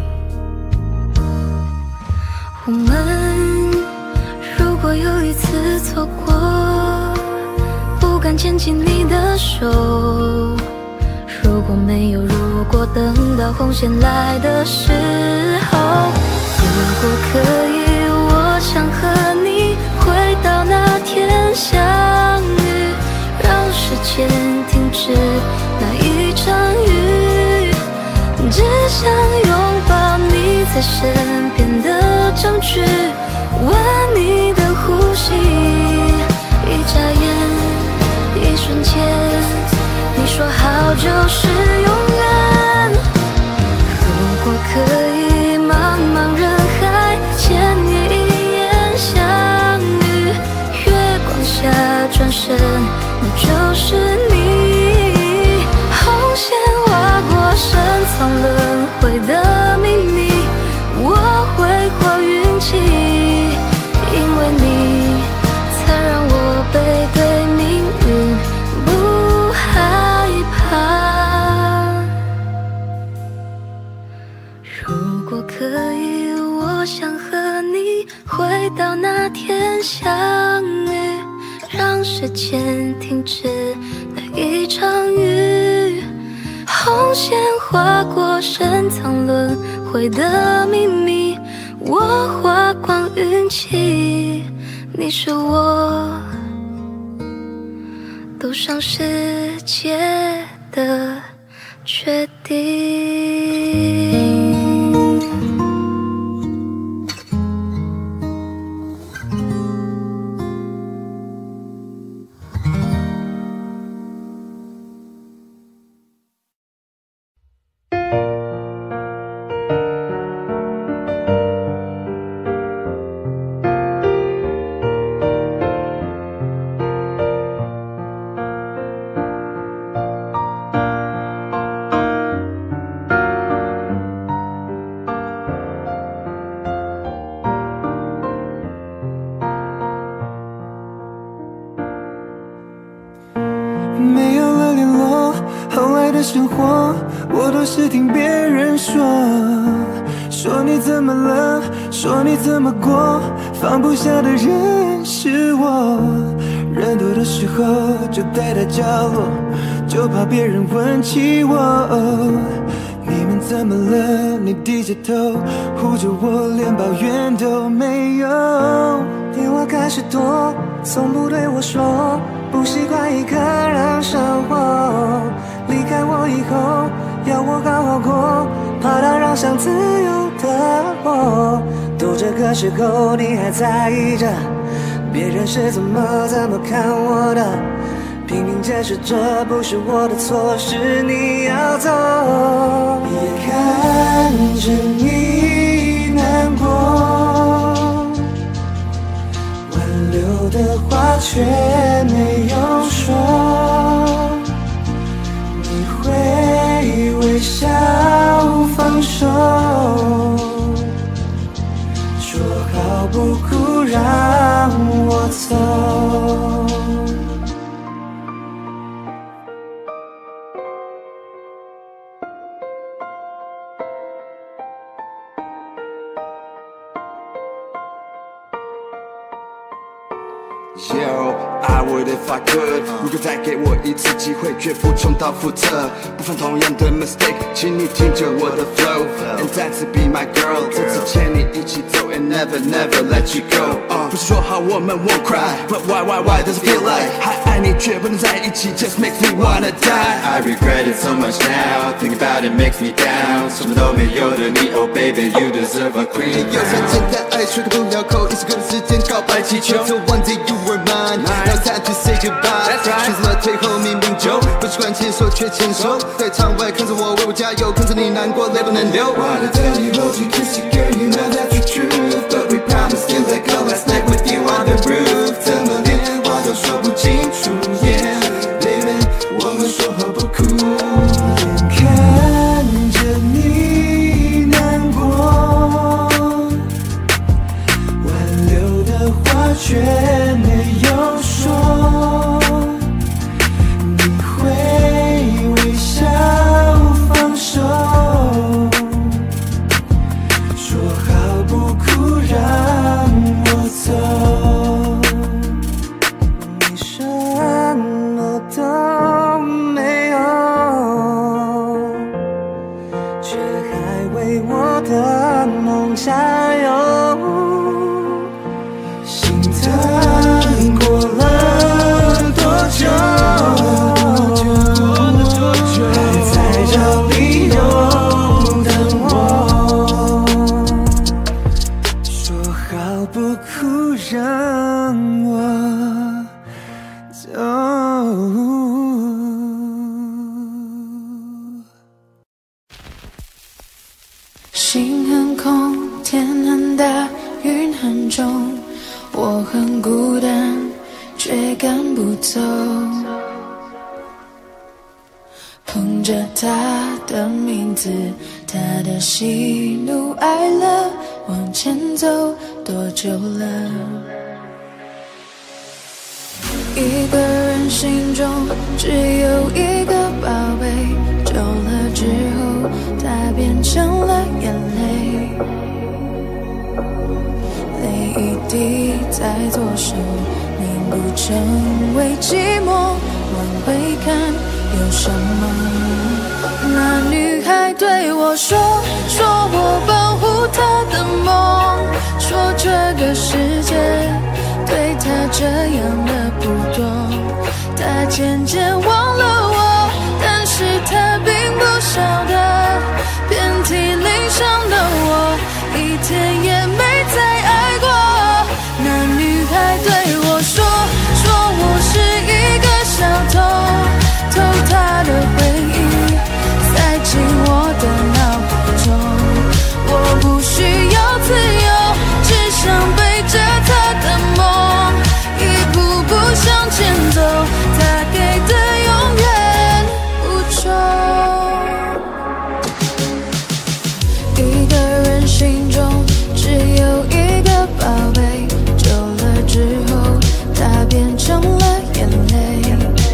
我们如果有一次错过，不敢牵起你的手，如果没有如果，等到红线来的时候，如果可以，我想和你回到那天相遇，让时间停止那一场雨，只想拥抱你在身边的证据，闻你的呼吸，一眨眼，一瞬间，你说好就是永远。如果可以，茫茫人海，千年一眼相遇，月光下转身，你就是你。红线划过深藏轮回的秘密，我挥霍运气，因为你才让我背对命运不害怕。 像时间停止的一场雨，红线划过深藏轮回的秘密，我花光运气，你是我赌上世界的决定。 没有了联络，后来的生活我都是听别人说，说你怎么了，说你怎么过，放不下的人是我，人多的时候就待在角落，就怕别人问起我，你们怎么了，你低着头护着我，连抱怨都没有，电话开始多，从不对我说不习惯一个人生活，离开我以后要我好好过，怕打扰想自由的我，都这个时候你还在意着别人是怎么怎么看我的，拼命解释这不是我的错，是你要走，别看着你难过，挽留的话却没有说，你会微笑放手，说好不哭让我走。 Yo, I would if I could 如果再给我一次机会，绝不重蹈覆辙，不犯同样的 mistake， 请你听着我的 flow And 再次 be my girl， 这次牵你一起走 And never never let you go、uh, 不是说好我们 won't cry But why why why does it feel like 还爱你却不能在一起 Just makes me wanna die I regret it so much now Think about it makes me down 什么都没有的你 Oh baby you deserve a queen 有三千的爱吹个不了口，一首歌的时间告白气球 So one day you were mine Now it's time to say goodbye 选择了退后明明就不习惯牵手却牵手，在场外看着我为我加油，看着你难过泪不能流。 Wanna tell you hold you kiss you girl you know that's the truth But we promised to let go last night with you on the roof 怎么连话都说不清楚 Yeah baby 我们说好不哭，眼看着你难过，挽留的话却没有说，你会微笑放手，说好不哭让我走，你什么都没有，却还为我的梦加油，心疼过了多久，还在找理由等我，说好不哭让我走。 心很空，天很大，云很重，我很孤单，却赶不走。捧着他的名字，他的喜怒哀乐，往前走多久了？一个人心中只有一个宝贝，久了之后，它变成了眼泪。泪一滴在左手，你故成为寂寞，往回看有什么？那女孩对我说，说我保护她的梦，说这个世界对她这样的不多。她渐渐忘了我，但是她并不晓得，遍体鳞伤的我，一天也没再爱过。那女孩对我说，说我是一个小偷，偷她的回忆，塞进我的脑海中。我不需要自由，只想背着她的梦，一步步向前走，她给的永远不重。一个人心中只有一个宝贝，久了之后它变成了眼泪，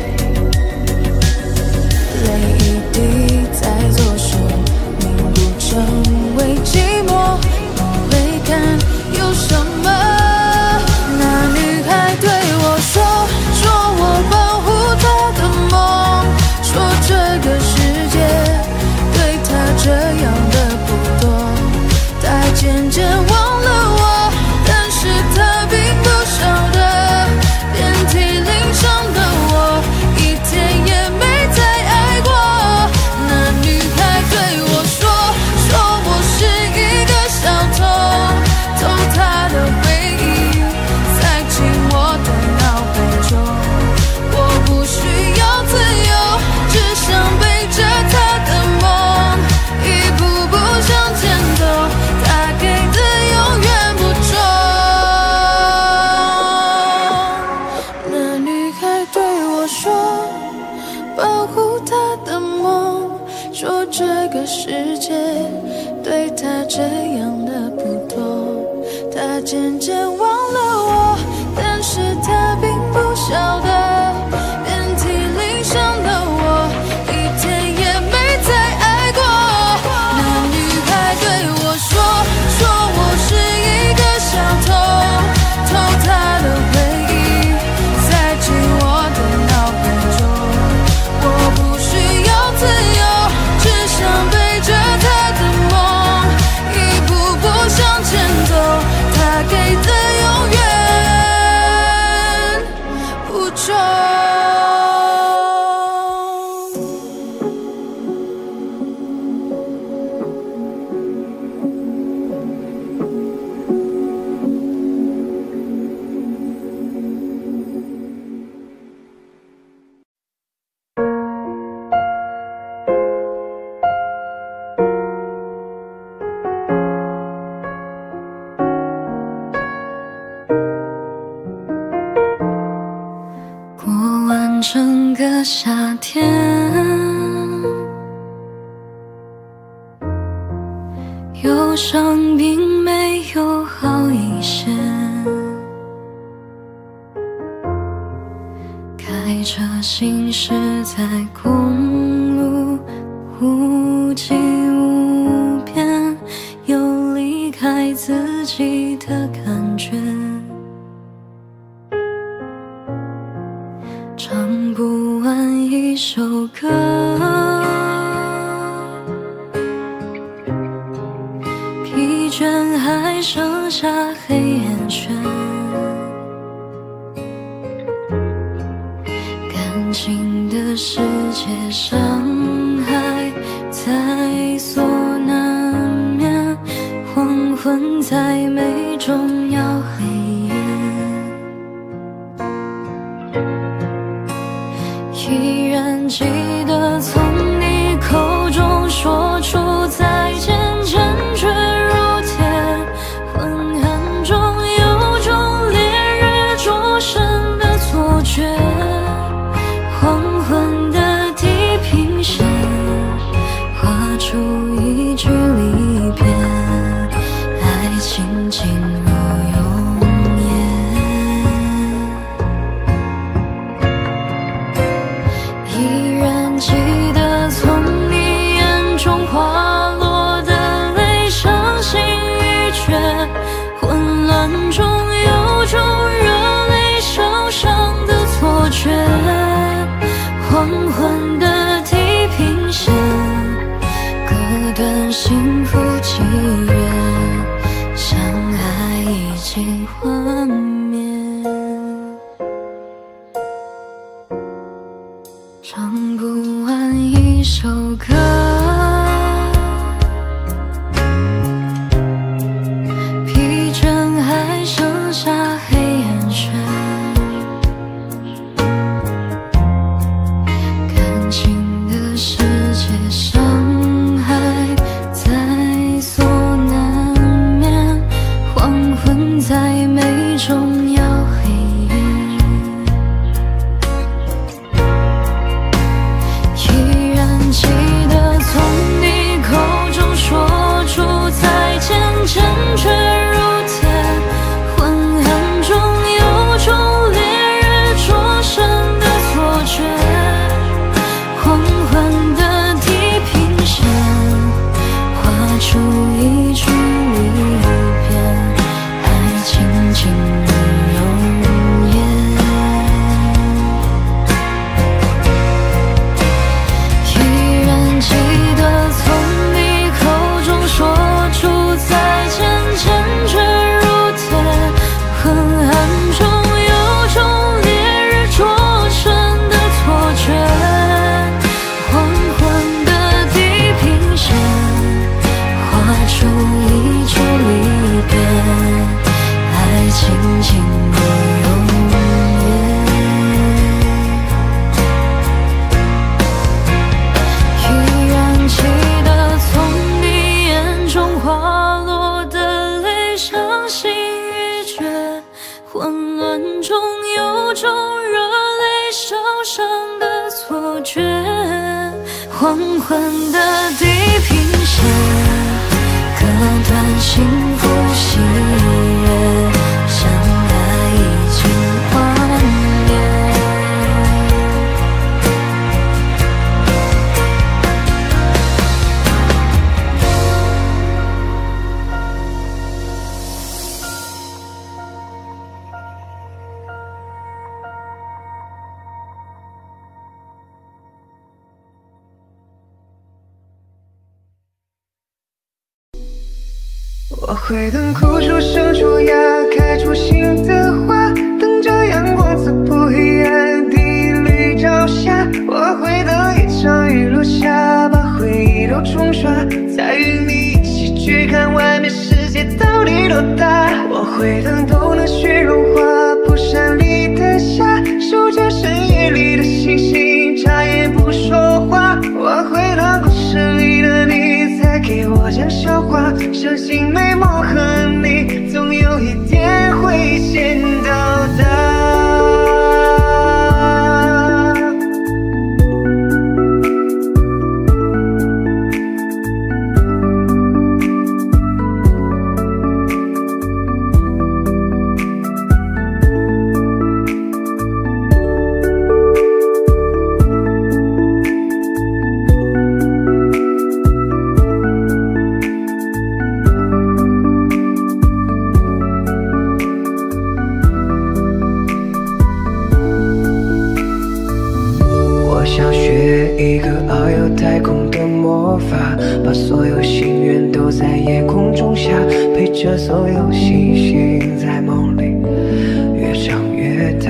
泪一滴在左手，凝固成为寂寞，往回看有什么？那女孩对我说，说我保护她的梦，说这个世界对她这样的不多。她渐渐忘了我，但是她并不晓得，遍体鳞伤的我，一天也没再爱过。那女孩对我说，说我是一个小偷，偷她的回忆，塞进我的脑海中。我不需要自由，只想背着她的梦，一步步向前走，她给的永远不重。那女孩对我说，保护她的梦，说这个世界对她这样的不多。她渐渐忘了我，但是她并不晓得，遍体鳞伤的我，一天也没再爱过。那女孩对我说，说我是一个小偷，偷她的回忆，塞进我的脑海中。我不需要自由，只想背着她的梦，一步步向前走，她给的永远不重。 过完整个夏天，忧伤并没有好一些，开车行驶在公路，无际无边，有离开自己的感觉，唱不完一首歌，疲倦还剩下黑眼圈，感情的世界伤害在所难免，黄昏再美终要黑夜，依然记得从你口中说出再见，坚决如铁，昏暗中有种烈日灼身的错觉，黄昏的地平线画出一句离别，爱情进入永夜，依然记得从你眼中滑落的泪，伤心欲绝，混乱中有种热泪烧伤幸福契约，相爱已经幻灭，唱不完一首歌，疲倦还剩下黑眼圈，感情的世界伤害在所难免，黄昏再美终要黑夜，依然记得从你口中说出再见，坚决如铁，昏暗中有种烈日灼身的错觉，黄昏的地平线画出一句离别，爱情进入溶液，依然记得从你口中说出再见，坚决如铁，昏暗中有种烈日灼身的错觉，黄昏的地平线画出一句离别，爱情进入溶液，依然记得从你眼中滑落的泪，伤心欲绝，混乱中有种热泪烧伤的错觉，黄昏的地平线割断幸福喜悦，相爱已经幻灭。 我会等枯树生出芽，开出新的花，等着阳光刺破黑暗，第一缕朝霞。我会等一场雨落下，把回忆都冲刷，再与你一起去看外面世界到底多大。我会等冬的雪融化，蒲扇里的夏，数着深夜里的星星，眨眼不说话。我会等故事里的你再给我讲笑话，相信美梦和你总有一天会先到达。想学一个遨游太空的魔法，把所有心愿都在夜空中下，陪着所有星星在梦里越长越大。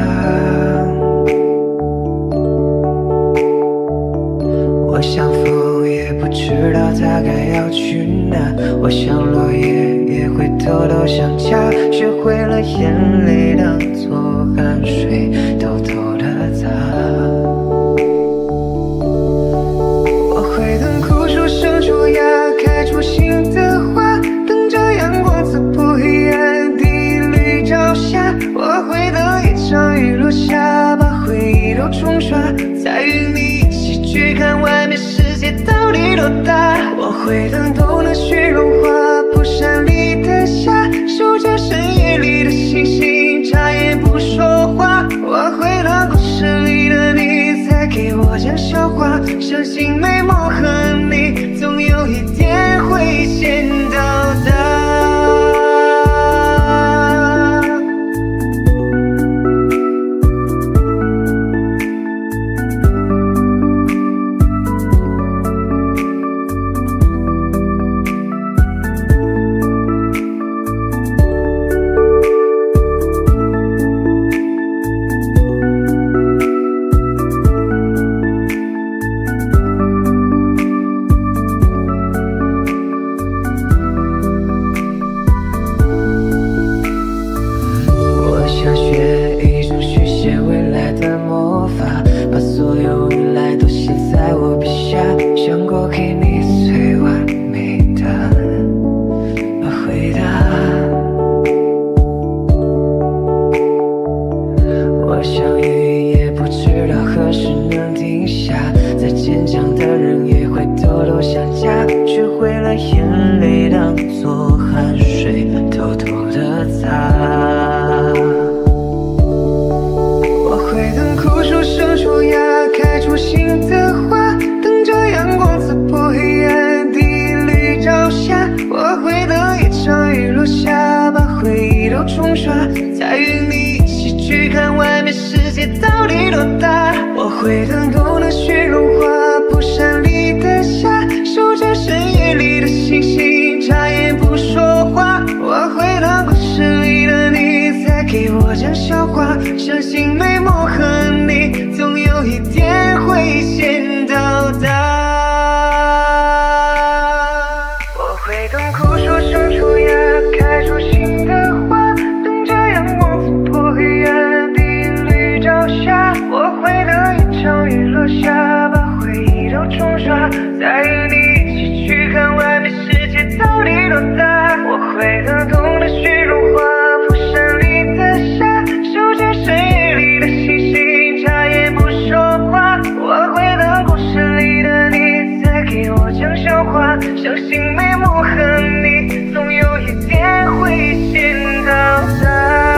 我像风，也不知道它该要去哪；我像落叶，也会偷偷想家。学会了眼泪当作汗水，偷偷的擦。生出芽，开出新的花，等着阳光刺破黑暗，第一缕朝霞。我会等一场雨落下，把回忆都冲刷，再与你一起去看外面世界到底多大。我会等冬的雪融化，蒲扇里的夏，数着深夜里的星星，眨眼不说话。我会等故事里的你再给我讲笑话，相信美梦和你总有一天会先到达。 处呀，开出新的花，等着阳光刺破黑暗的绿朝霞。我会等一场雨落下，把回忆都冲刷，再与你一起去看外面世界到底多大。我会等冬的雪融化，蒲扇里的夏，数着深夜里的星星，眨眼不说话。我会等故事里的你再给我讲笑话，相信美梦和你总有一天会先到达。我会等枯树深处呀，开出新的花，等着阳光刺破黑暗的绿朝霞。我会等一场雨落下，把回忆都冲刷，再与你一起去看外面世界到底多大。我会等冬的雪融化，蒲扇里的夏，数着深夜里的星星，眨眼不说话。我会等故事里的你再给我讲笑话，相信美梦和你总有一天会先到达。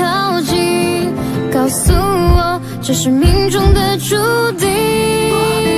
告诉我，这是命中的注定。